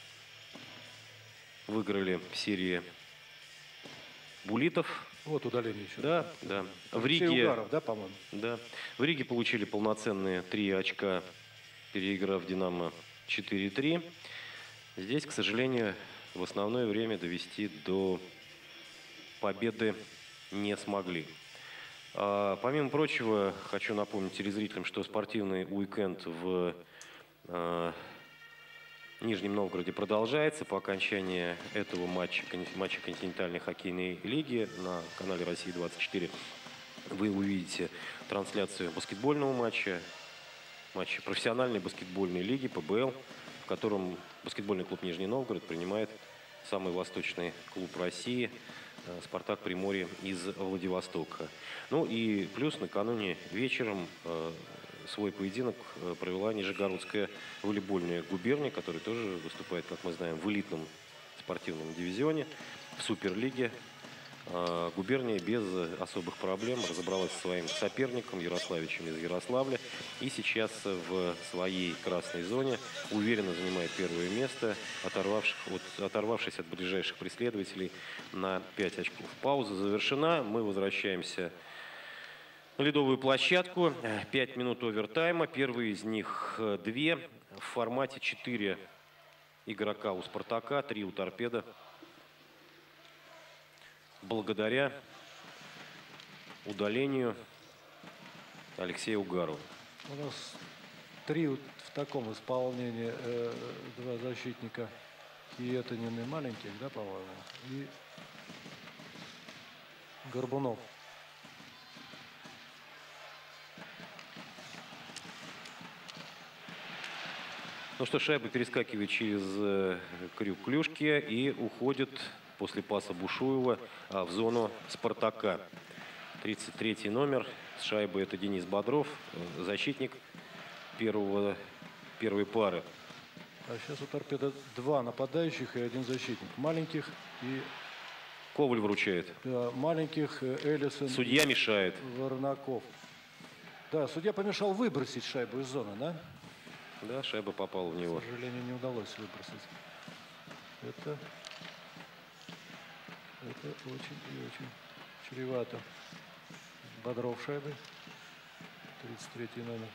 выиграли в серии буллитов. Вот удаление еще. Да, да. В Алексей Риге, Угаров, да, по-моему? да. В Риге получили полноценные 3 очка, переиграв «Динамо» 4-3. Здесь, к сожалению, в основное время довести до победы не смогли. Помимо прочего, хочу напомнить телезрителям, что спортивный уикенд в Нижнем Новгороде продолжается. По окончании этого матча континентальной хоккейной лиги на канале «Россия-24» вы увидите трансляцию баскетбольного матча профессиональной баскетбольной лиги ПБЛ, в котором баскетбольный клуб Нижний Новгород принимает самый восточный клуб России «Спартак Приморье» из Владивостока. Ну и плюс накануне вечером свой поединок провела Нижегородская волейбольная губерния, которая тоже выступает, как мы знаем, в элитном спортивном дивизионе, в Суперлиге. Губерния без особых проблем разобралась со своим соперником Ярославичем из Ярославля. И сейчас в своей красной зоне уверенно занимает первое место, оторвавшись от ближайших преследователей на 5 очков. Пауза завершена. Мы возвращаемся ледовую площадку. 5 минут овертайма. Первые из них 2 в формате 4 игрока у «Спартака», 3 у «Торпедо». Благодаря удалению Алексея Угарова. У нас 3 в таком исполнении, 2 защитника. Киетанин маленьких, да, по-моему, и Горбунов. Ну что, шайба перескакивает через крюк клюшки и уходит после паса Бушуева в зону «Спартака». 33-й номер с шайбой — это Денис Бодров, защитник первой пары. А сейчас у «Торпедо» 2 нападающих и 1 защитник. Маленьких и... Коваль вручает. Да, маленьких Эллисон. Судья мешает. Варнаков. Да, судья помешал выбросить шайбу из зоны, да? Да, шайба попала в него. К сожалению, не удалось выбросить. Это очень и очень чревато. Бодров шайбы. 33-й номер.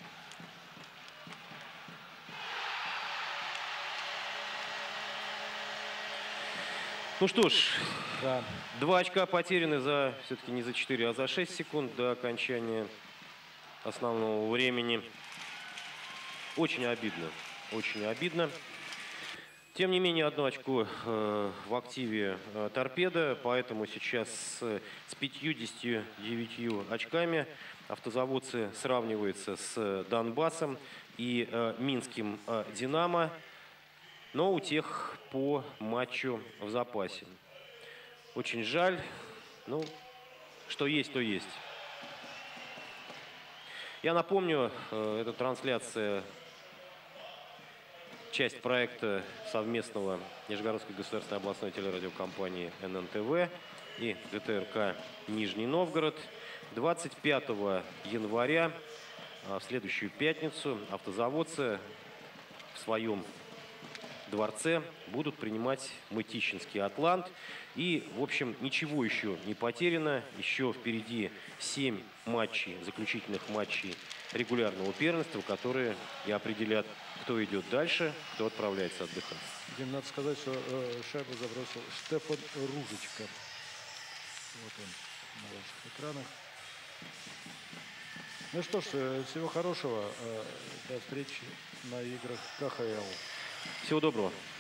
Ну что ж, Да. 2 очка потеряны за, все-таки не за 4, а за 6 секунд до окончания основного времени. Очень обидно, очень обидно. Тем не менее, 1 очко в активе «Торпедо», поэтому сейчас с 59 очками автозаводцы сравниваются с «Донбассом» и минским «Динамо», но у тех по матчу в запасе. Очень жаль, ну, что есть, то есть. Я напомню, эта трансляция — часть проекта совместного Нижегородской государственной областной телерадиокомпании ННТВ и ГТРК «Нижний Новгород». 25 января, в следующую пятницу, автозаводцы в своем дворце будут принимать Мытищинский «Атлант». И, в общем, ничего еще не потеряно. Еще впереди 7 матчей, заключительных матчей регулярного первенства, которые и определят, кто идет дальше, кто отправляется отдыхать. Дим, надо сказать, что шайбу забросил Штефан Ружечка. Вот он на ваших экранах. Ну что ж, всего хорошего. До встречи на играх КХЛ. Всего доброго.